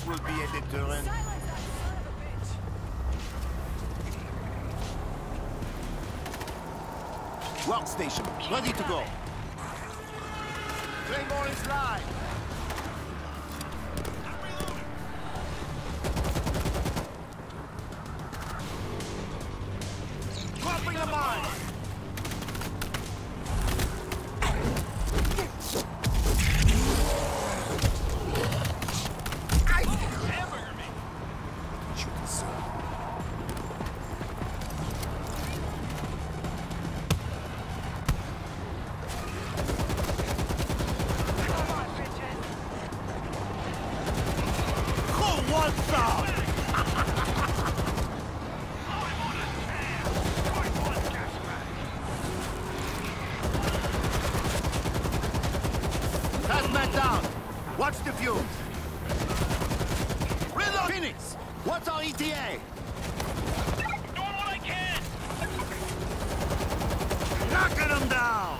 will be a deterrent. Workstation, ready to go. Claymore is live. Dropping a mine. Hazmat down. Watch the fumes. Reload. Phoenix, what's our E T A? Doing what I can! Knocking them down.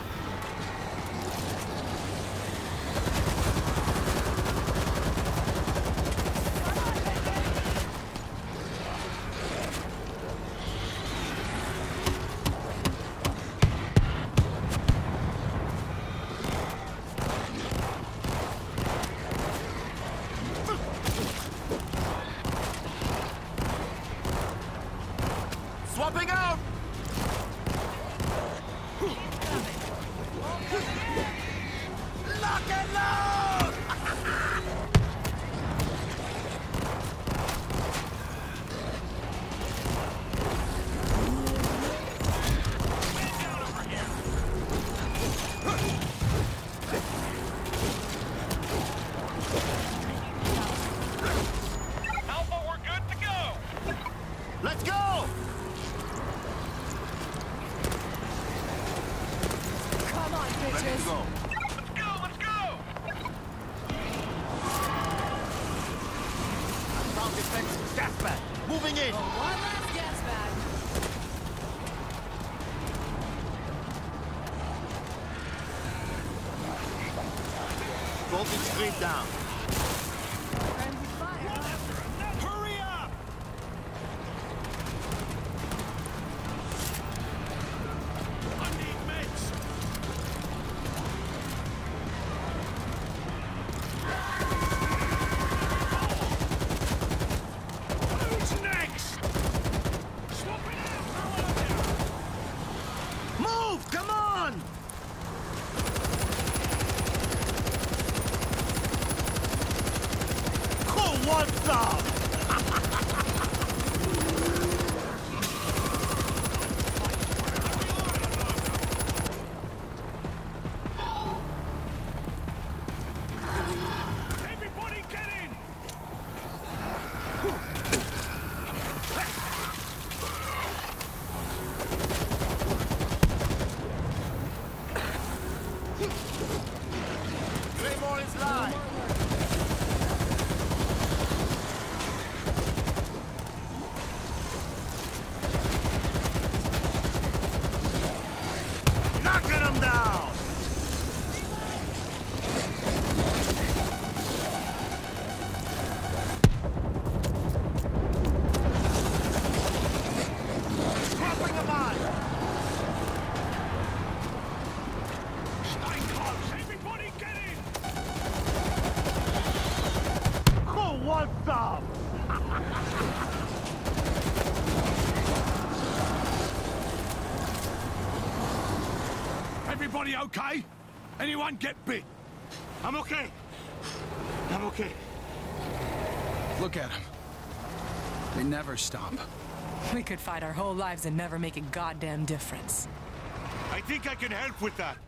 Swapping out! Lock and load! Alpha, we're good to go! Let's go! Come on, Ready to bitches. go. Let's go, let's go! Sound defense gas bag. Moving in. One last gas bag. Voltage straight down. Friendly fire. Hurry up! I need meds. Who's next? Swapping out. Move! Come on! Who wants some? Everybody get in! Claymore is live! Knocking them down! Dropping a mine! Stay close! Everybody get in! Who wants some? Everybody okay? Anyone get bit? I'm okay. I'm okay. Look at them. They never stop. We could fight our whole lives and never make a goddamn difference. I think I can help with that.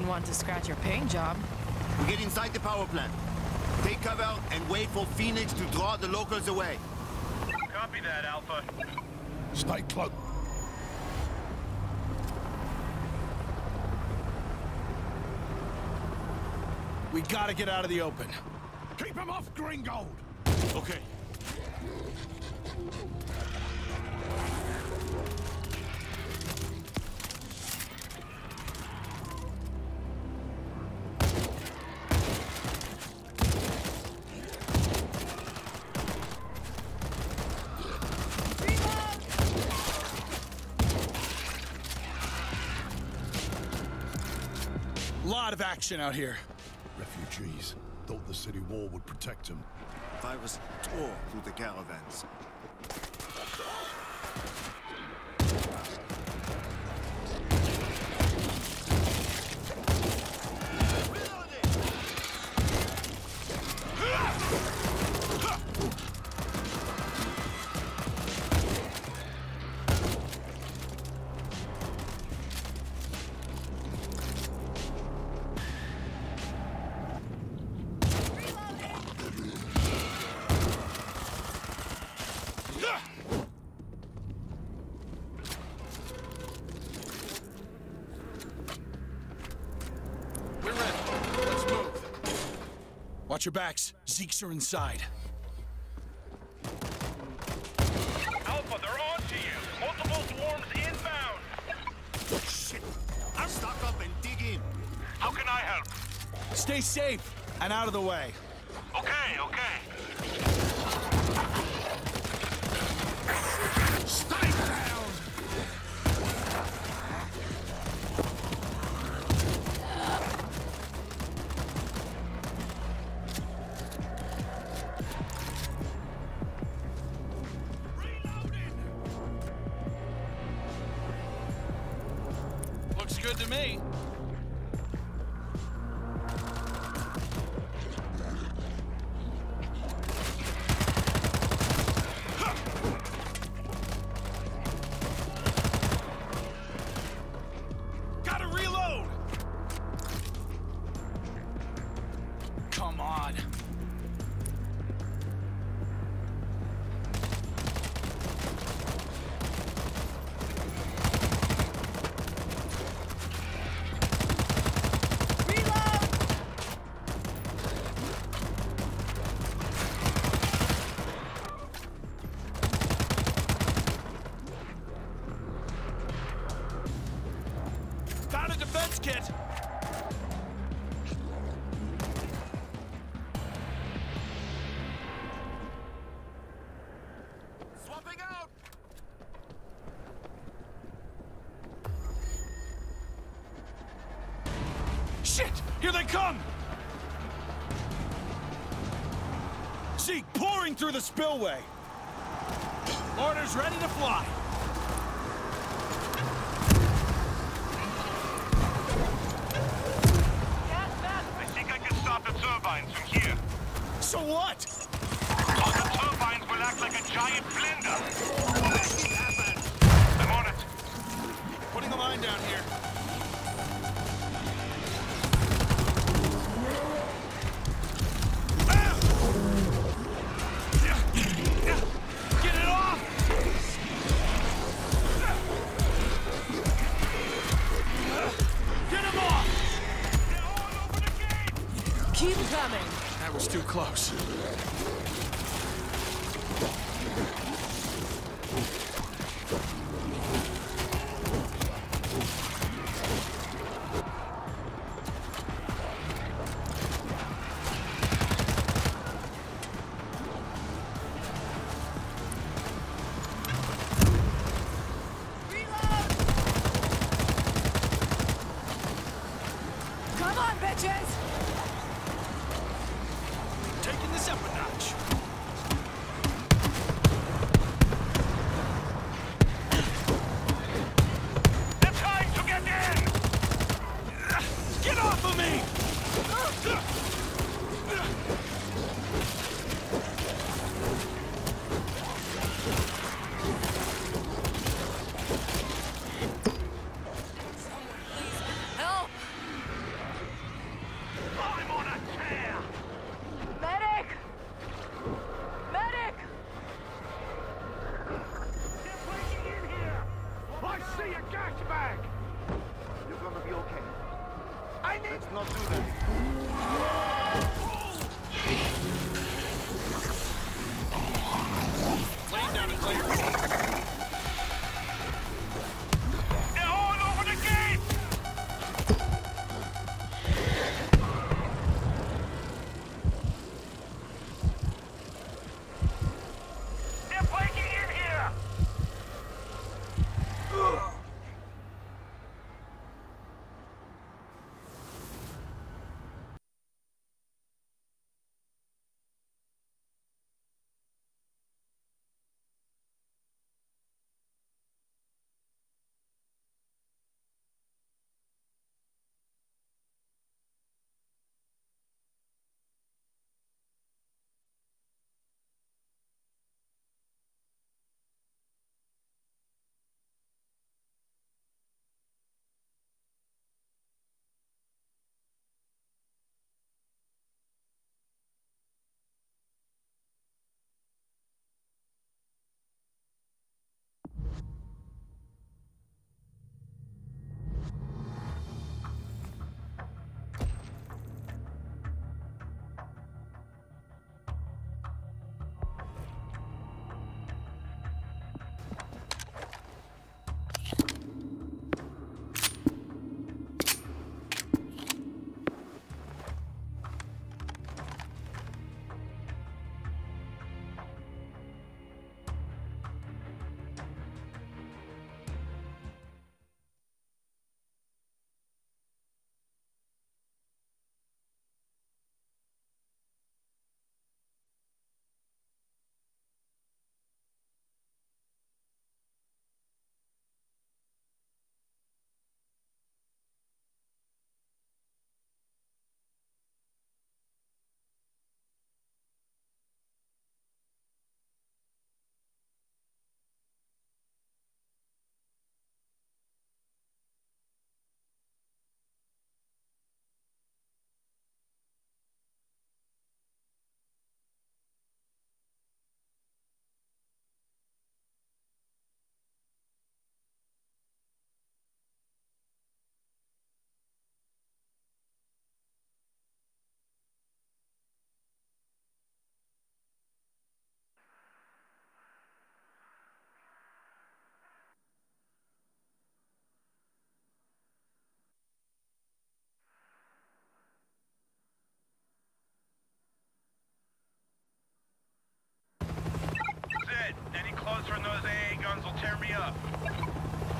wouldn't want to scratch your paint job. We get inside the power plant. Take cover and wait for Phoenix to draw the locals away. Copy that, Alpha. Stay close. We gotta get out of the open. Keep him off Gringold! Okay. Lot of action out here. Refugees. Thought the city wall would protect them. Virus tore through the caravans. Watch your backs. Zeeks are inside. Alpha, they're on to you. Multiple swarms inbound. Shit! I'll stock up and dig in. How can I help? Stay safe and out of the way. Okay, okay. Stay down! Looks good to me. Gotta reload! Come on. Found a defense kit! Swapping out! Shit! Here they come! Zeke pouring through the spillway. Orders ready to fly. I think I can stop the turbines from here. So what? All the turbines will act like a giant blender. I'm on it. Putting a line down here. Get it off! Get him off! They're all over the gate. Keep coming. That was too close. Come on, bitches! Taking this up a notch. It's time to get in. Get off of me! Help!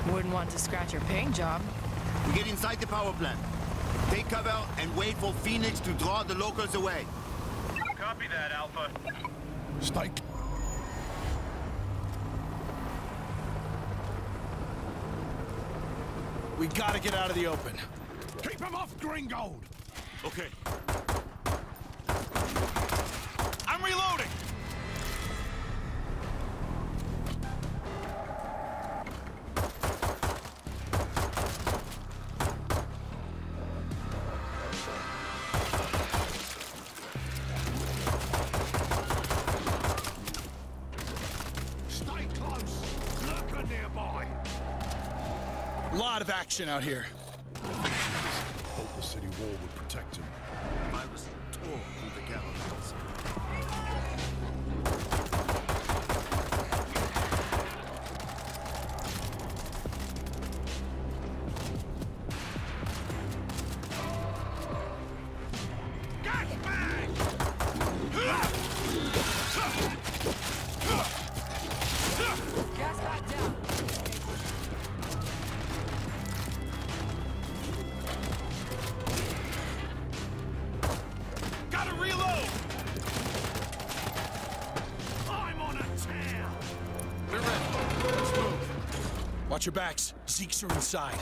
Wouldn't want to scratch your paint job. We get inside the power plant. Take cover and wait for Phoenix to draw the locals away. Copy that, Alpha. Stay. We gotta get out of the open. Keep him off Gringold! Okay. I'm reloading! Stay close! Lurker nearby! Lot of action out here. Hope the city wall would protect him. I was torn through the galleries. Gas back down. Gotta reload! I'm on a tear! We're ready. Let's move. Watch your backs. Zeke's are inside.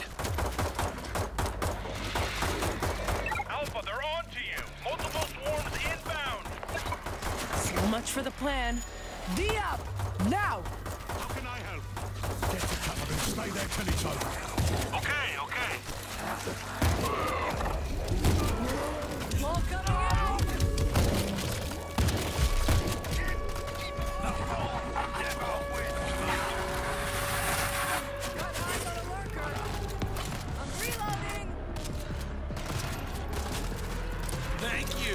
Alpha, they're on to you. Multiple swarms inbound. So much for the plan. D up! Now! How can I help? Get to cover and stay there till it's over. Okay, okay. Wall coming out! Got eyes on a lurker. I'm reloading! Thank you.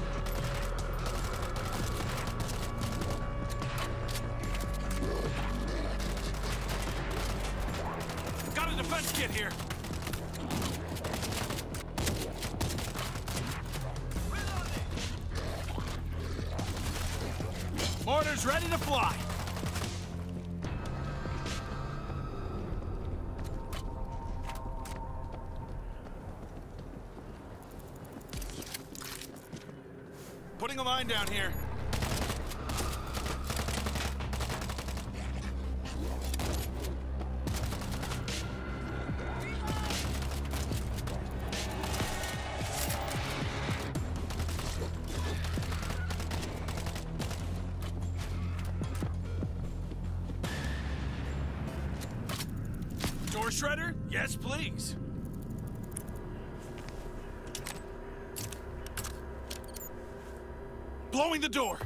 Got a defense kit here. Mortars ready to fly. Putting a line down here. Door shredder? Yes, please. Blowing the door.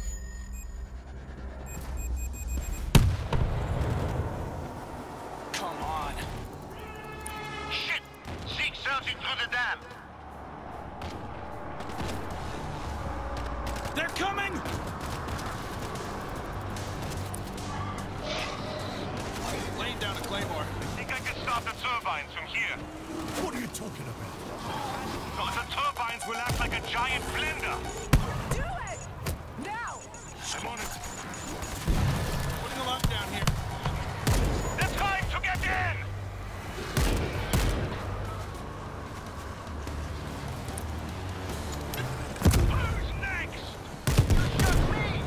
Come on. Shit! Zeke surging through the dam. They're coming! Laying down a claymore. Think I can stop the turbines from here. What are you talking about? So the turbines will act like a giant blender. Do it! Now! I'm on it. Putting a line down here. It's time to get in! Who's next? Just me!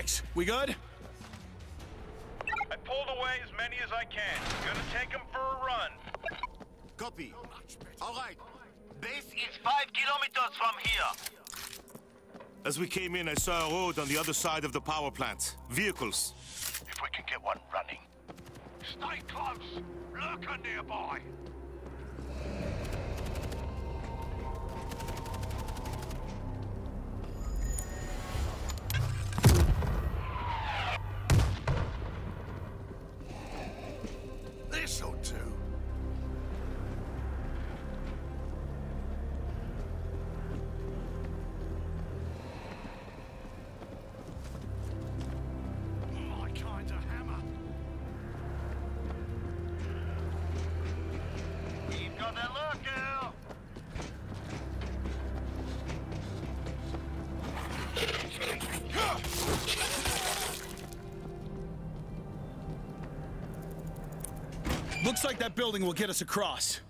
Thanks. We good? I pulled away as many as I can. Gonna take them for a run. Copy. All right. Base is five kilometers from here. As we came in, I saw a road on the other side of the power plant. Vehicles. If we can get one running. Stay close. Lurker nearby. This'll do. My kind of hammer. We've got a lurker. Looks like that building will get us across.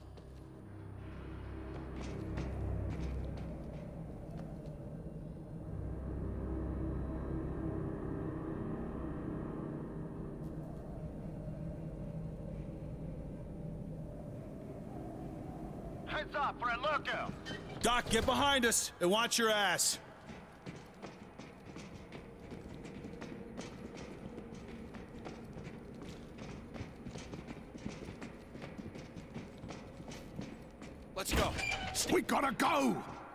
Heads up for a lurker. Doc, get behind us and watch your ass. Let's go. We gotta go!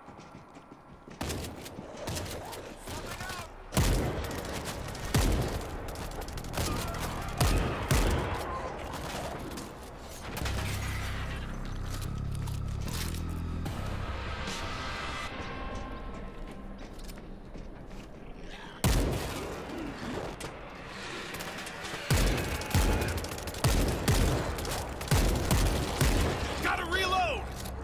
Gotta reload!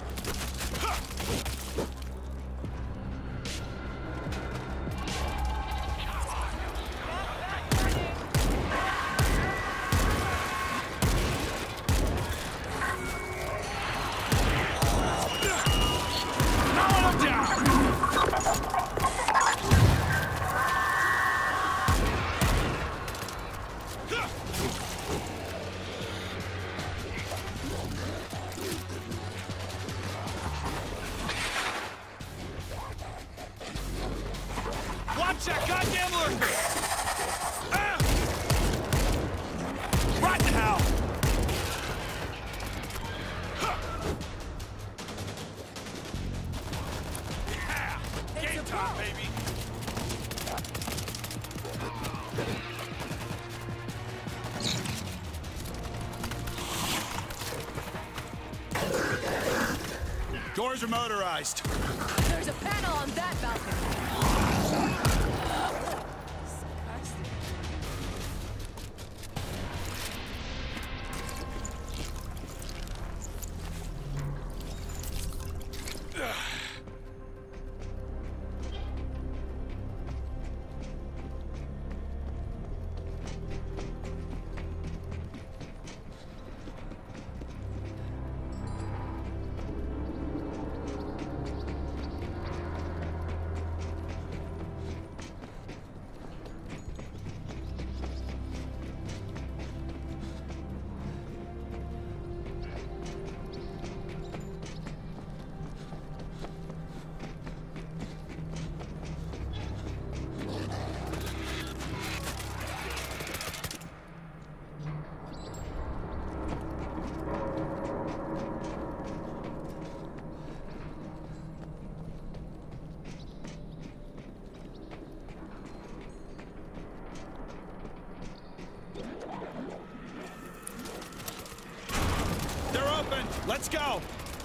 Watch that goddamn lurker! Ah! Right to hell! Huh. Yeah! Game time, baby! Doors are motorized. There's a panel on that balcony. Let's go!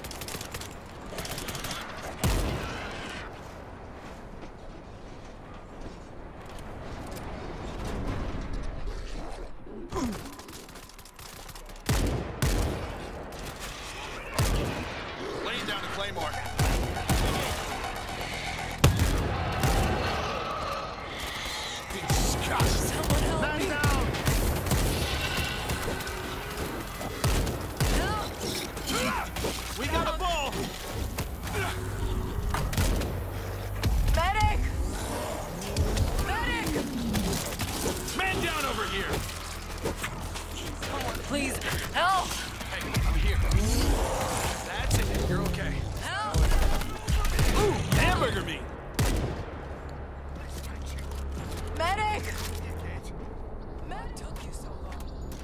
Laying down a claymore. Someone help Man me! down! Help! trigger me. Medic! Medic took you so long.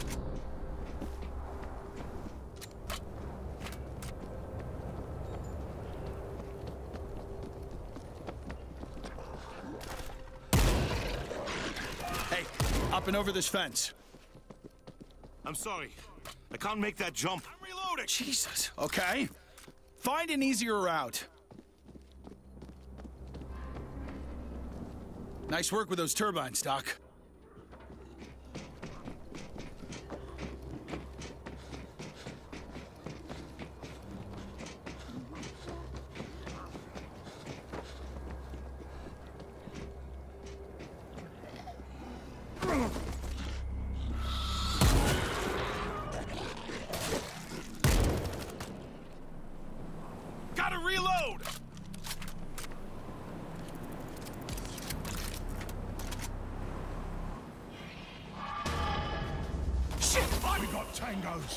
Hey, up and over this fence. I'm sorry. I can't make that jump. I'm reloading. Jesus. Okay. Find an easier route. Nice work with those turbines, Doc. Gotta reload! Shit! We got tangos!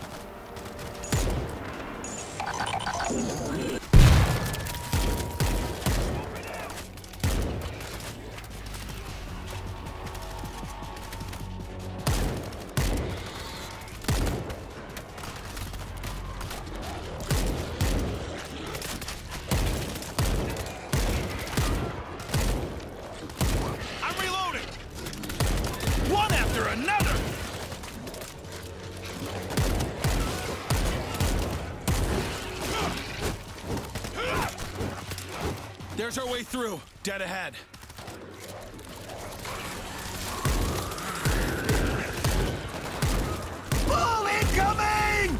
There's our way through. Dead ahead. Bull incoming!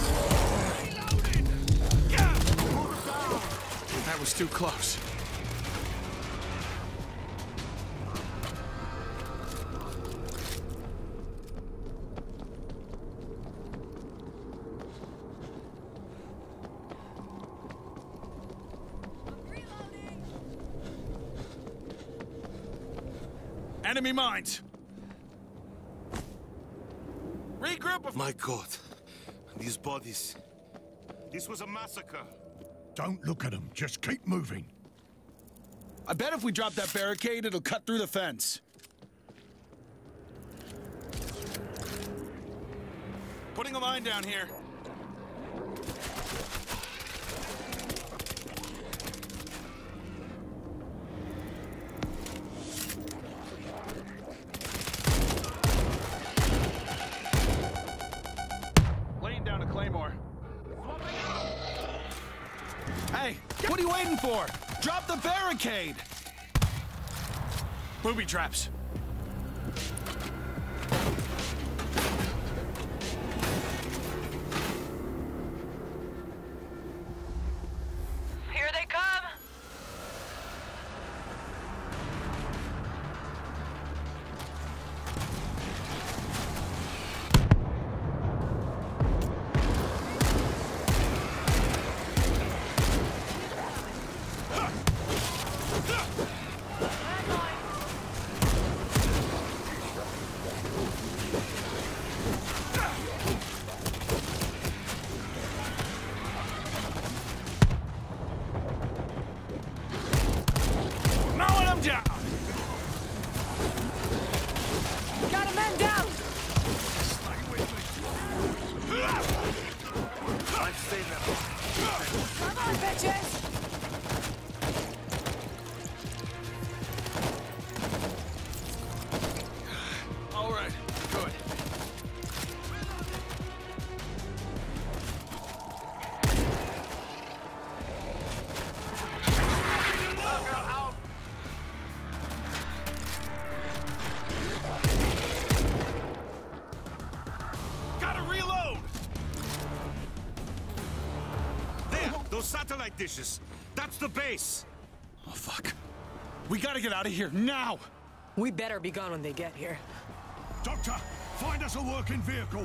That was too close. Enemy mines! Regroup of- My God. These bodies. This was a massacre. Don't look at them. Just keep moving. I bet if we drop that barricade, it'll cut through the fence. Putting a line down here. Laying down a claymore. Hey, what are you waiting for? Drop the barricade! Booby traps. Here they come! Mowing them down! Got a man down! Come on, bitches! All right, good. Gotta reload! There! Those satellite dishes. That's the base. Oh, fuck. We gotta get out of here, now! We better be gone when they get here. Doctor, find us a working vehicle.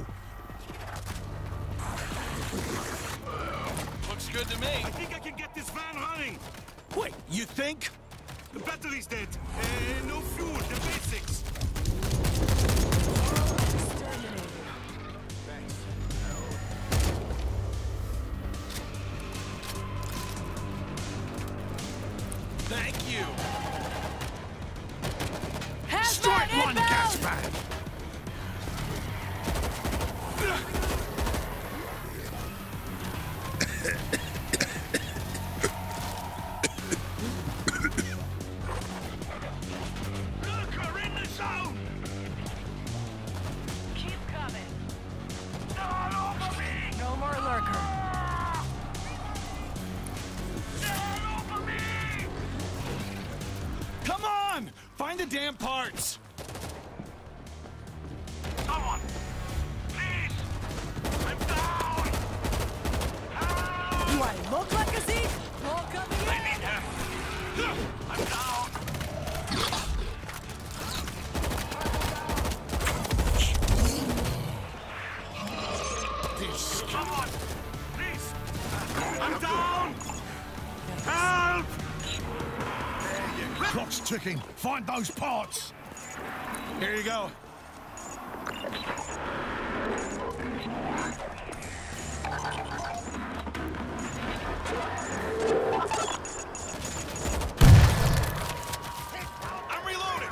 Looks good to me. I think I can get this van running. Wait, you think? The battery's dead. Uh, no fuel. The basics. Thank you. Strike one, Gaspard! Lurker in the zone! Keep coming. Not over me! No more lurker. Not over me! Come on! Find the damn parts! Someone! Please! I'm down! Help! Do I look like a Zeke? All coming in. I need help! I'm down! This... Someone! Please! I'm down! Help! Clock's ticking. Find those parts. Here you go. I'm reloading!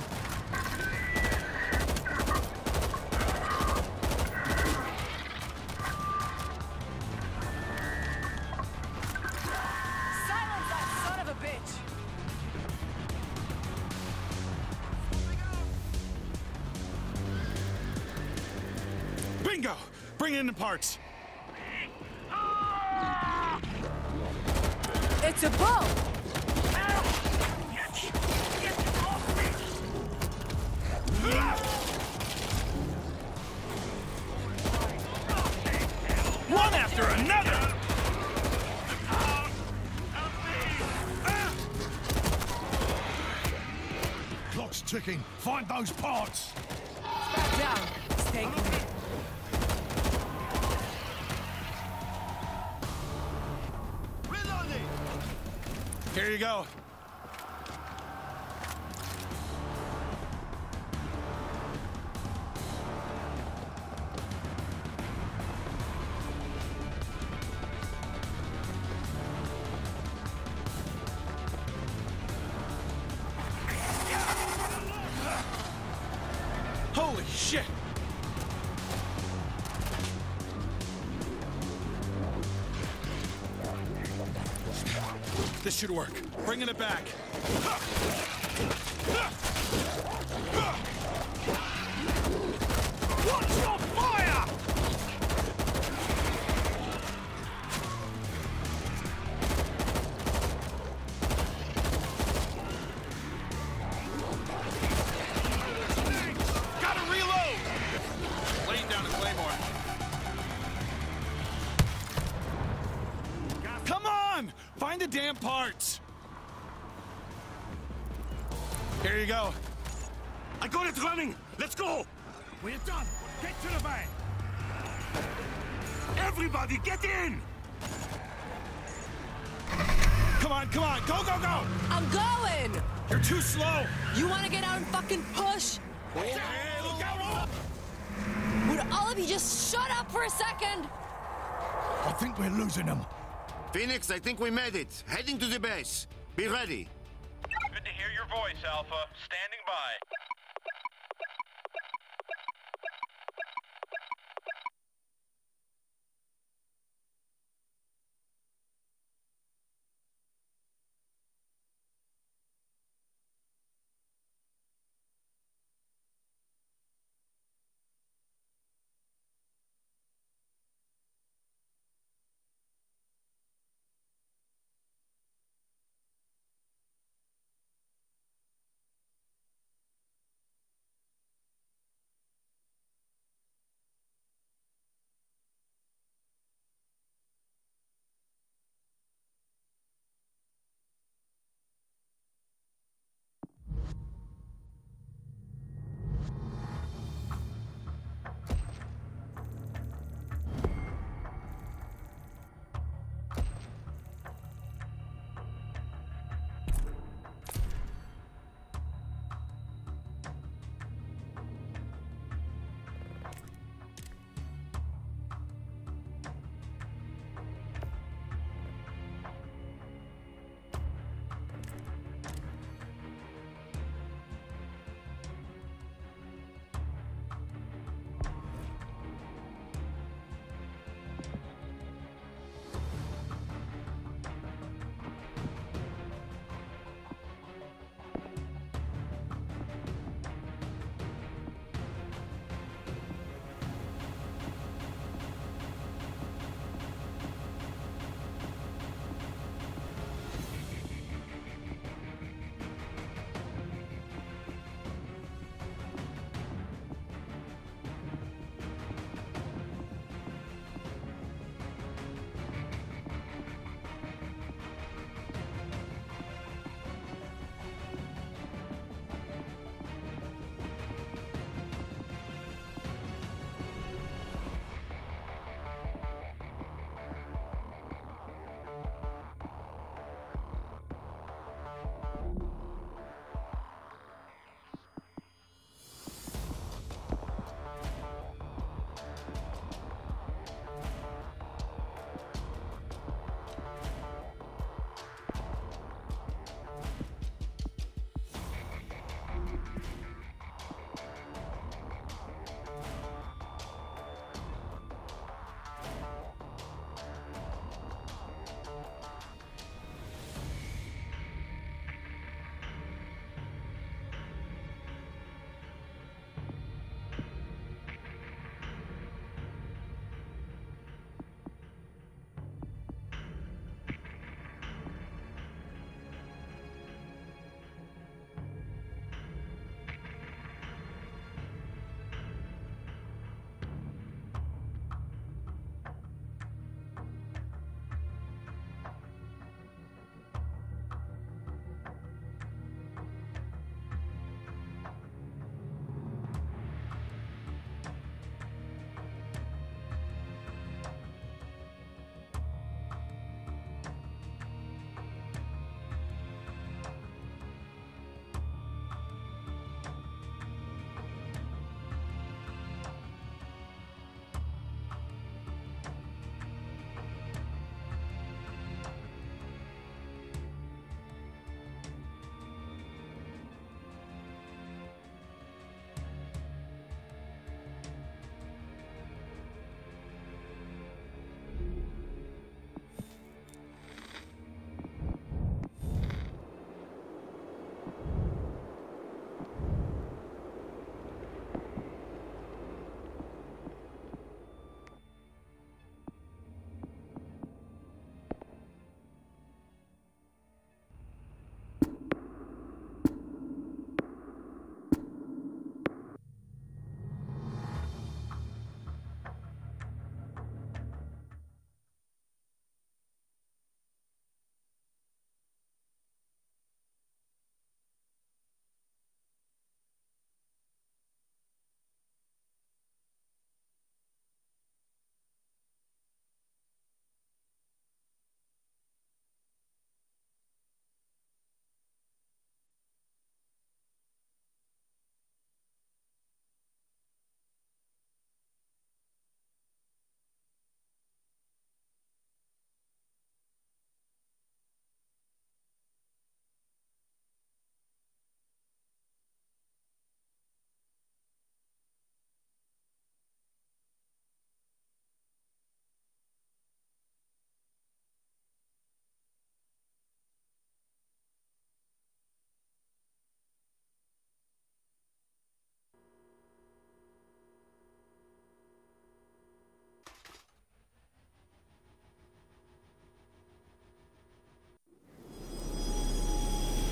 Silence that son of a bitch. Bingo! Bring in the parts. It's a boat. One after another! Clock's ticking. Find those parts. Back down. Stay clear. Reloading! Here you go. Holy shit! This should work. Bringing it back. Watch your fire! Gotta reload! Laying down a claymore. Come on! Find the damn parts! Here you go. I got it running! Let's go! We're done. Get to the van. Everybody, get in! Come on, come on. Go, go, go! I'm going. You're too slow. You want to get out and fucking push? Hey, look out! Would all of you just shut up for a second? I think we're losing them. Phoenix, I think we made it. Heading to the base. Be ready. Good to hear your voice, Alpha. Standing by.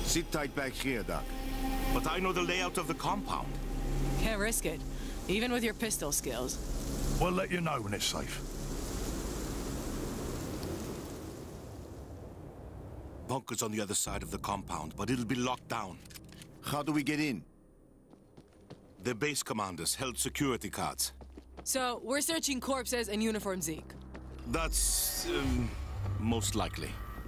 Sit tight back here, Doc. But I know the layout of the compound. Can't risk it, even with your pistol skills. We'll let you know when it's safe. Bunker's on the other side of the compound, but it'll be locked down. How do we get in? The base commanders held security cards. So, we're searching corpses and uniform Zeke. That's, um, most likely.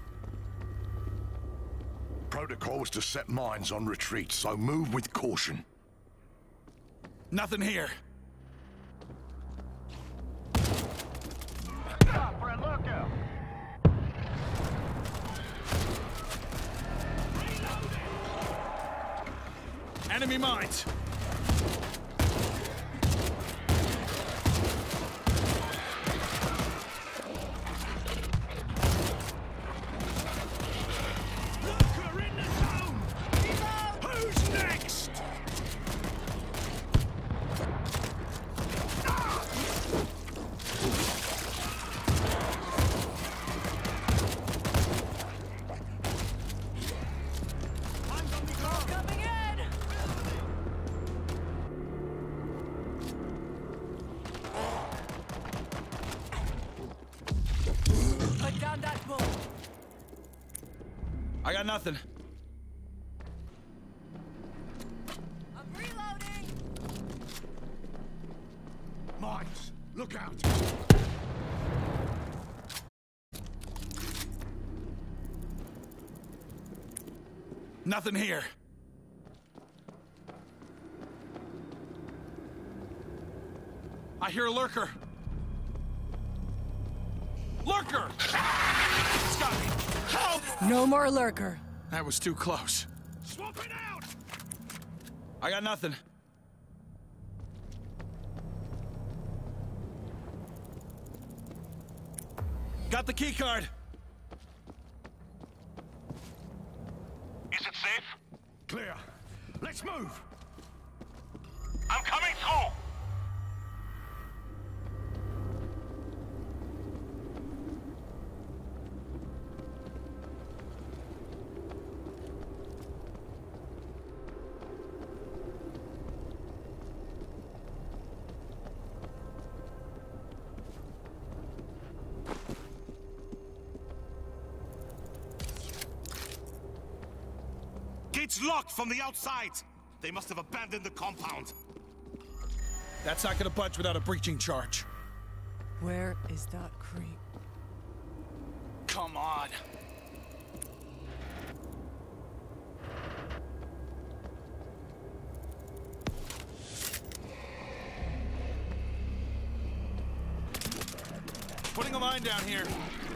Protocol was to set mines on retreat, so move with caution. Nothing here. Stop for a lookout. Enemy mines. Lurker in the zone! Who's next? Coming in! Put down that bull. I got nothing. I'm reloading! Mines, look out! Nothing here. I hear a lurker. Lurker! It's got me. Help! No more lurker. That was too close. Swap it out! I got nothing. Got the key card. Is it safe? Clear. Let's move! I'm coming through! Gate's locked from the outside. They must have abandoned the compound. That's not gonna budge without a breaching charge. Where is that creep? Come on. Putting a mine down here.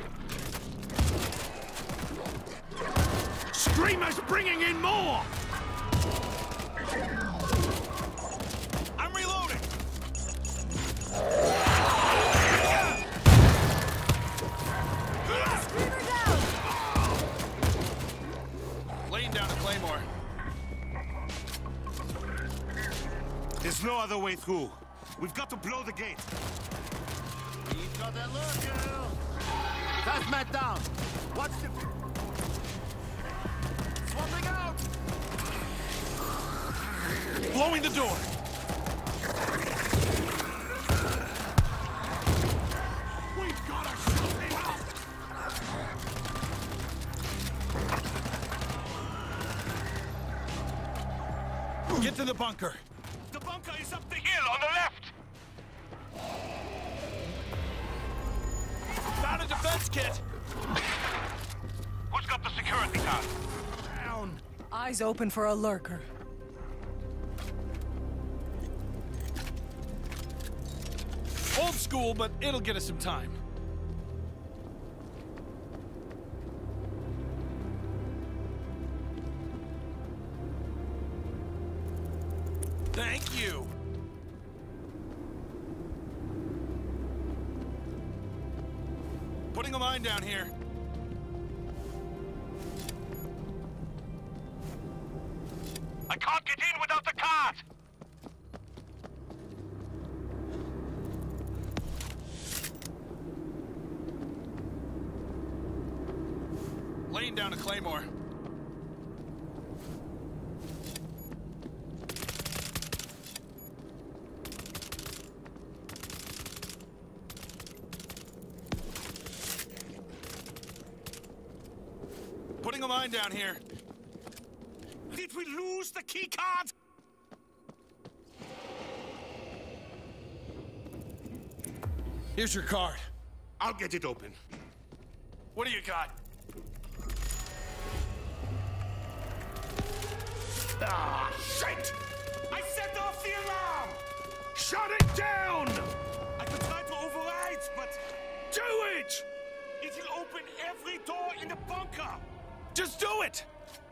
Screamer's bringing in more! I'm reloading. Screamer down! Laying down a claymore. There's no other way through. We've got to blow the gate. He's got a lurker! Hazmat down! Watch the... Swapping out! Blowing the door. We've got to shut him up! Get to the bunker. The bunker is up the hill on the left! Found a defense kit. Who's got the security card? Down. Eyes open for a lurker. Old school, but it'll get us some time. Thank you. Putting a mine down here. I can't get in without the card! Laying down a claymore. line down here. Did we lose the key card? Here's your card. I'll get it open. What do you got? Ah, shit! I set off the alarm! Shut it down! I could try to override, but... Do it! It'll open every door in the bunker! Just do it!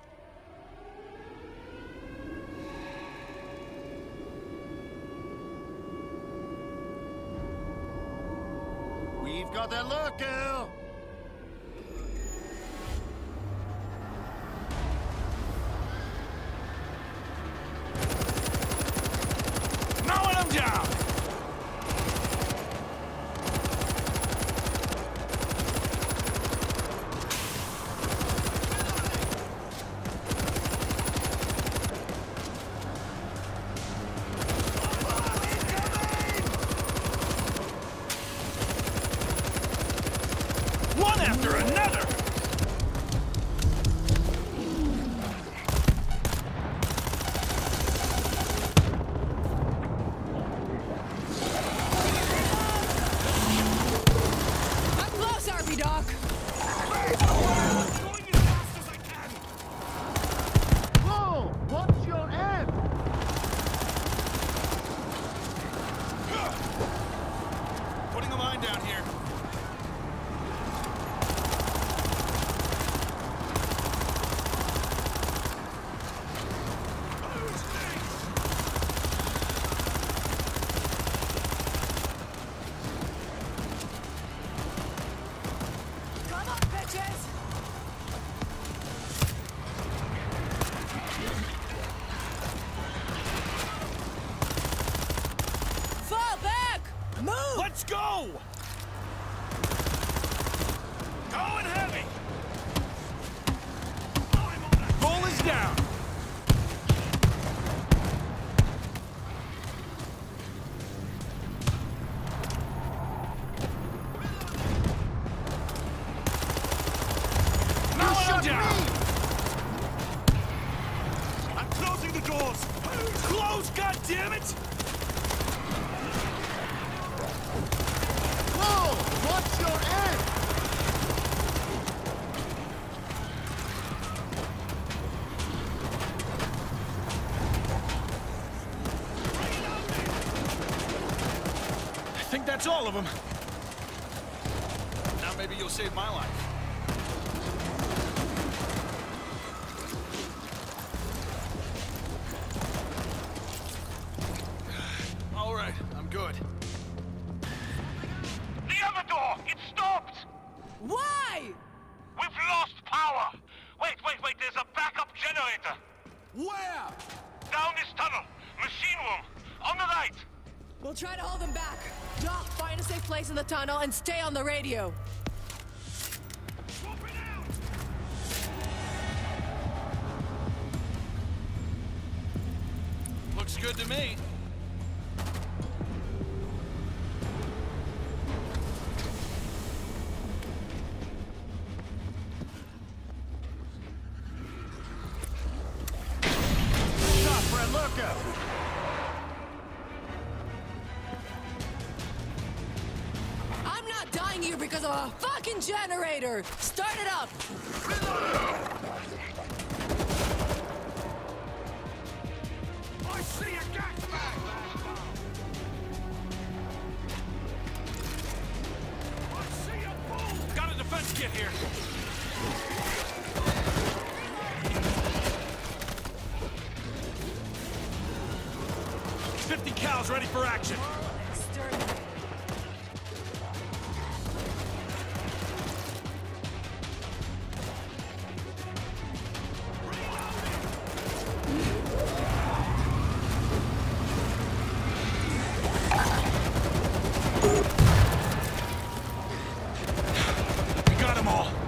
We've got a lurker! Mowing them down! One after another! I'm close, R B Doc. Whoa! Watch your head! Putting a line down here. Come on, bitches! Fall back! Move! Let's go! Going heavy! Goal is down! Mowing them down! I'm closing the doors! Close, goddammit! Whoa! Watch your head! I think that's all of them. Now maybe you'll save my life. All right, I'm good. The other door! It stopped! Why? We've lost power! Wait, wait, wait, there's a backup generator! Where? Down this tunnel! Machine room! On the right! We'll try to hold them back. Doc, find a safe place in the tunnel and stay on the radio. Looks good to me. Stop for a lurker! I'm not dying here because of a fucking generator! Start it up! I see a gas bag! I see a bull! Got a defense kit here. Fifty cows ready for action. We got them all.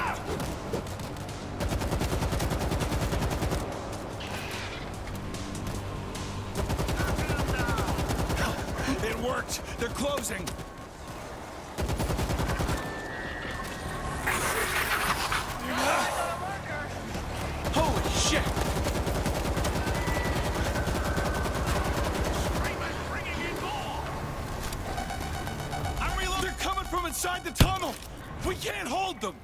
It worked! They're closing! Holy shit! I'm reloading! They're coming from inside the tunnel! We can't hold them!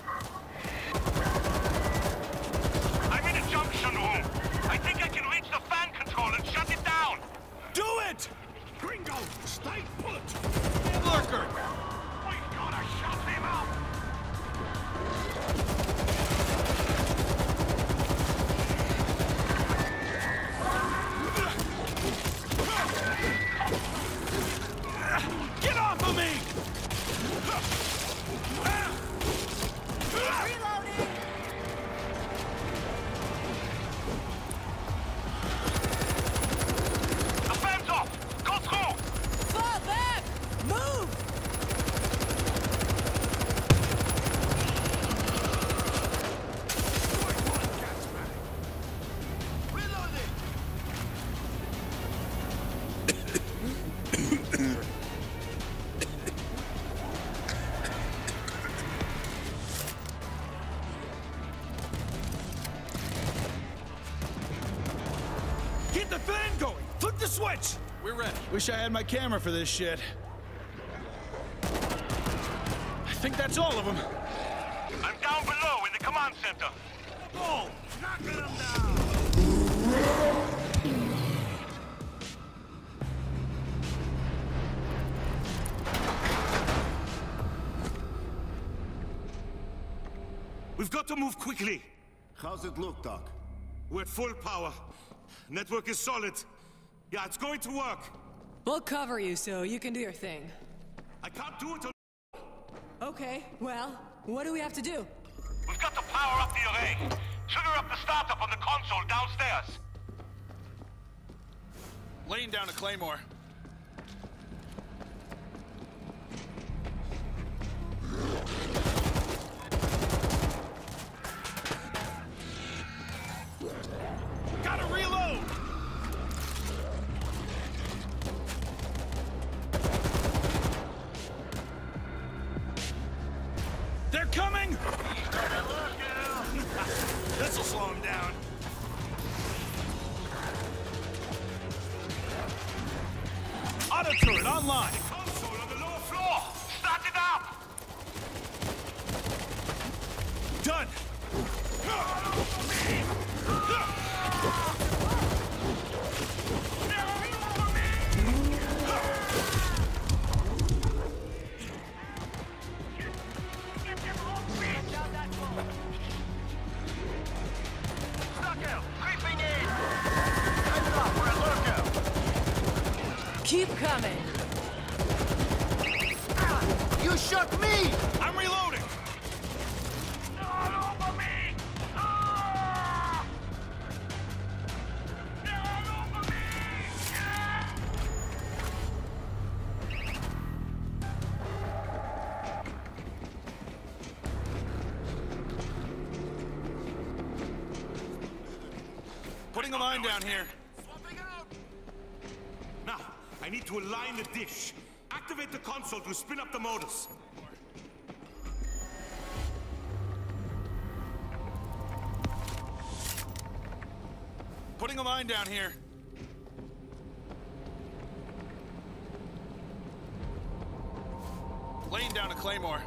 I'm in a junction room. I think I can reach the fan control and shut it down. Do it! Gringo, stay put! Lurker! We gotta shut him up! Get off of me! Reloading! The fan's off. Go through. Fall back! Move! Get the fan going! Flip the switch! We're ready. Wish I had my camera for this shit. I think that's all of them. I'm down below in the command center. Go! Knocking him down! We've got to move quickly. How's it look, Doc? We're at full power. Network is solid. Yeah, it's going to work. We'll cover you so you can do your thing. I can't do it on... Okay, well, what do we have to do? We've got to power up the array. Trigger up the startup on the console downstairs. Laying down a claymore. Gotta reload! They're coming! This'll slow him down. Auto turret online! Console on the lower floor. Start it up. Done! Keep coming. You shot me! I'm reloading! Not over me. Ah! Not over me. Putting a line down here. Now, I need to align the dish. Activate the console to spin up the motors. Putting a line down here. Laying down a claymore.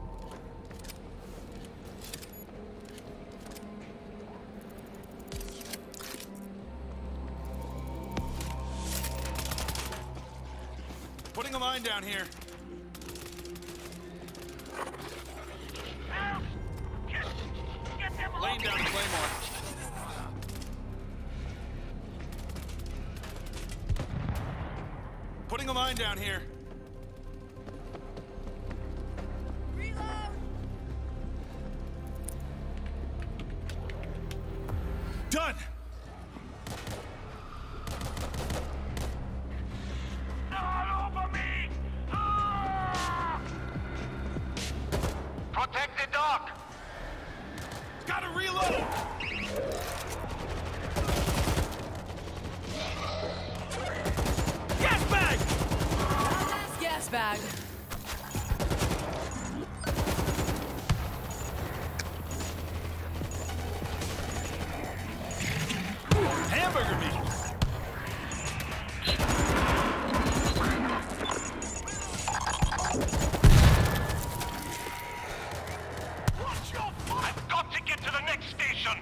Putting a line down here. Laying down a claymore. Putting a line down here. Reload! Done! Not over me. Ah! Protect the dock. Gotta reload! Gas bag! Last gas bag. Hamburger meat! I've got to get to the next station!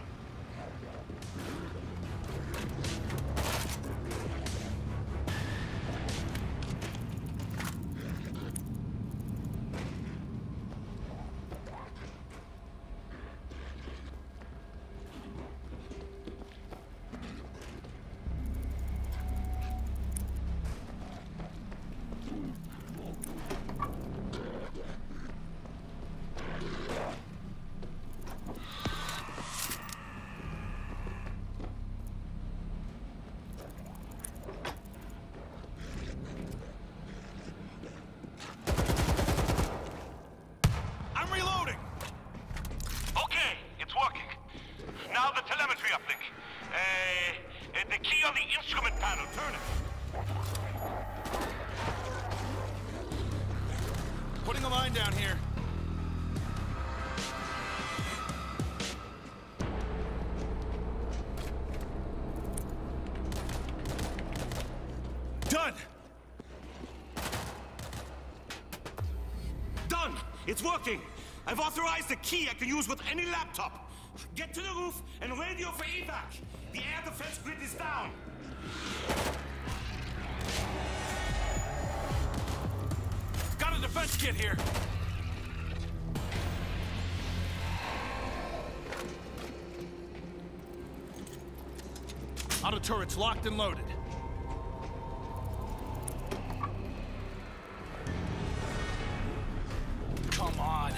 On the instrument panel, turn it. Putting a line down here. Done! Done! It's working! I've authorized a key I can use with any laptop. Get to the roof and radio for evac. The air defense grid is down. Got a defense kit here. Auto turrets locked and loaded. Come on.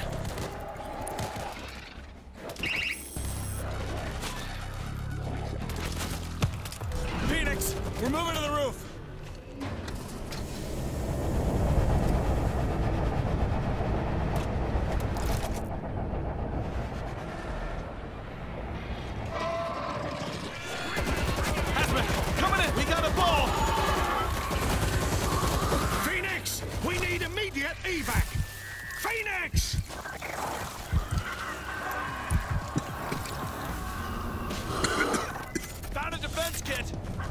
Phoenix, we're moving to the roof. Hazmat, coming in. We got a ball. Phoenix, we need immediate evac. Phoenix! Found a defense kit.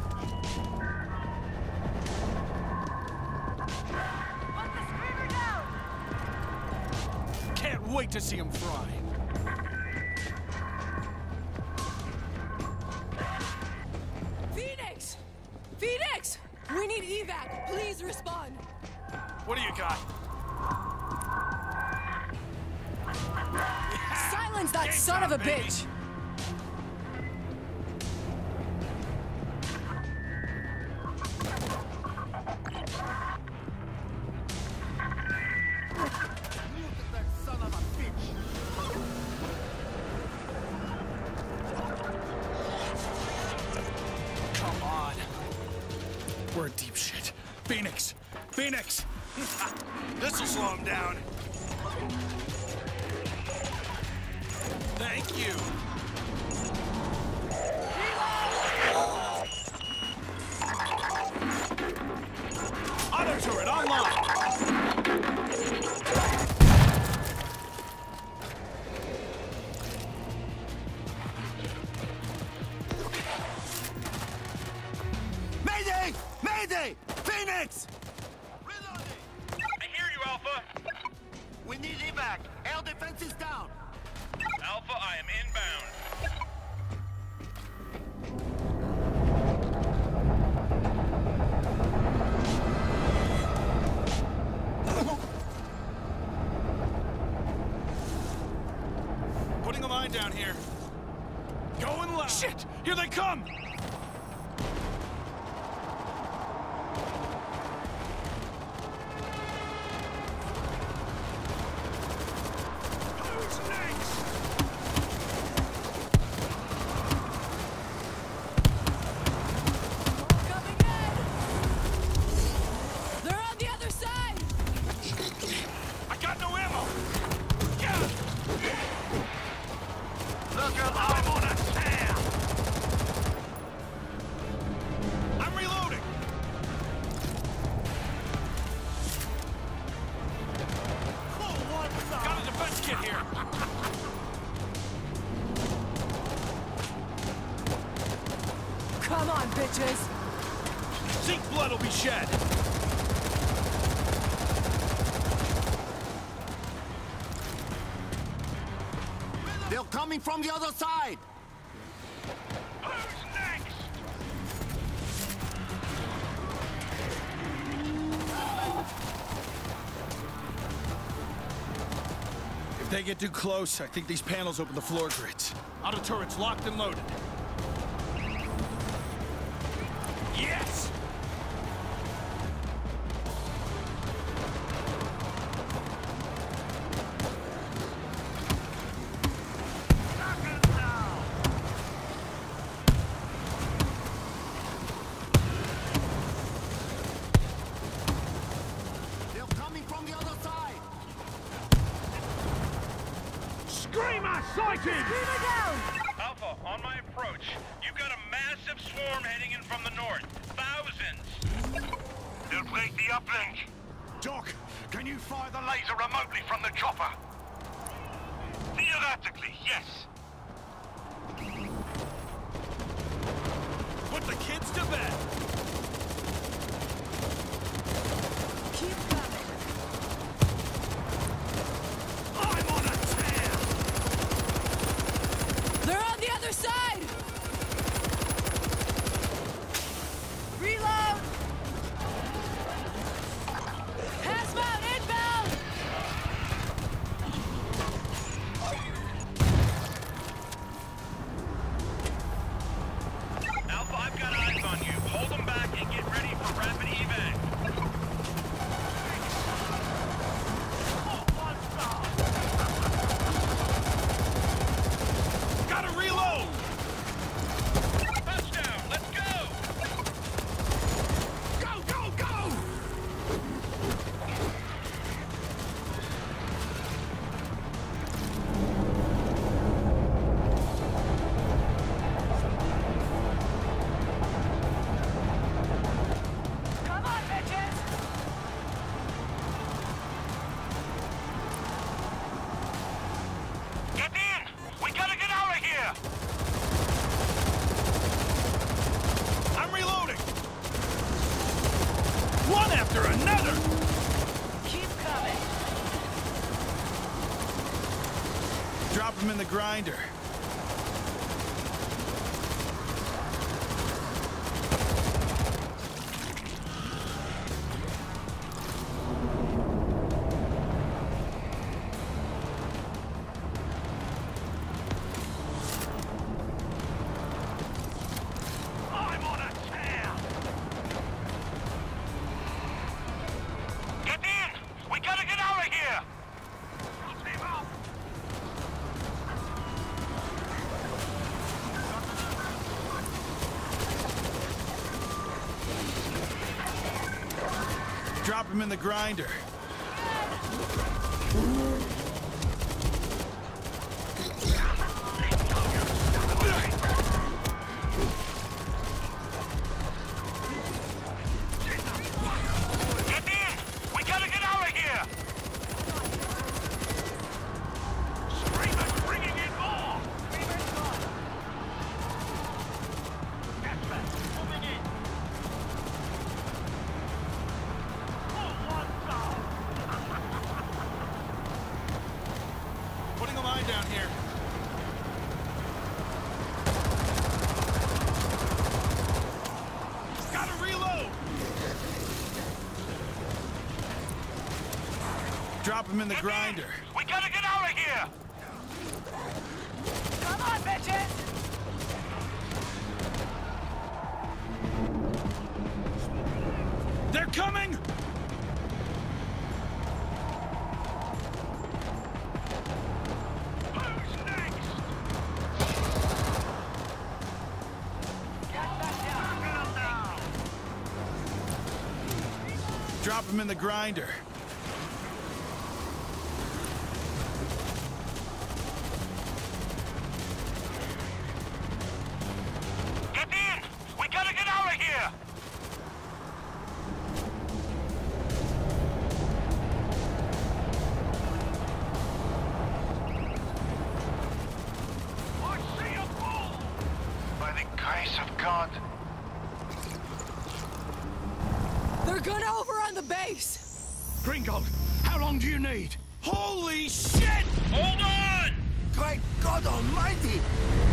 Can't wait to see him fry. Phoenix! Phoenix! We need evac. Please respond. What do you got? Silence that Game son time, of a baby. bitch! Come on. We're in deep shit. Phoenix! Phoenix! This'll slow him down. Thank you. Auto turret online. Mayday! Mayday! Phoenix! I hear you, Alpha. We need evac. Air defense is down. Alpha, I am inbound. Putting a line down here. Going loud. Shit! Here they come! Who's next? Coming in! They're on the other side! I got no ammo! Yeah! Look, Come on, bitches! Zeke blood will be shed! They're coming from the other side! Who's next? If they get too close, I think these panels open the floor grids. Auto turrets locked and loaded. Yes! They're coming from the other side! Screamer sighted! Screamer down! Alpha, on my approach, you've got a massive swarm heading in from the north. Thousands! They'll break the uplink. Doc, can you fire the laser remotely from the chopper? Theoretically, yes. Put the kids to bed! Keep coming. I'm on a tear! They're on the other side! Reload! Hazmat inbound! Alpha, I've got eyes on you. Hold them back and get ready for rapid evac. Gotta reload! Touchdown! Let's go! Go, go, go! Come on, bitches! Get in! We gotta get out of here! I'm reloading! One after another! Keep coming. Drop them in the grinder. I'm on a tear! Get in! We gotta get out of here! Team up! Drop them in the grinder. Get in! We gotta get out of here! Screamer's bringing in more! Screamer's gone! Gatman, moving in! Oh, one down! Putting a line down here. Gotta reload! Drop them in the grinder. We gotta get out of here! Come on, bitches! They're coming! Who's next? Get back down! Get him down! Drop them in the grinder. Get in! We gotta get out of here! I see a bull! By the grace of God, gun over on the base! Gringold, how long do you need? Holy shit! Hold on! Great God Almighty!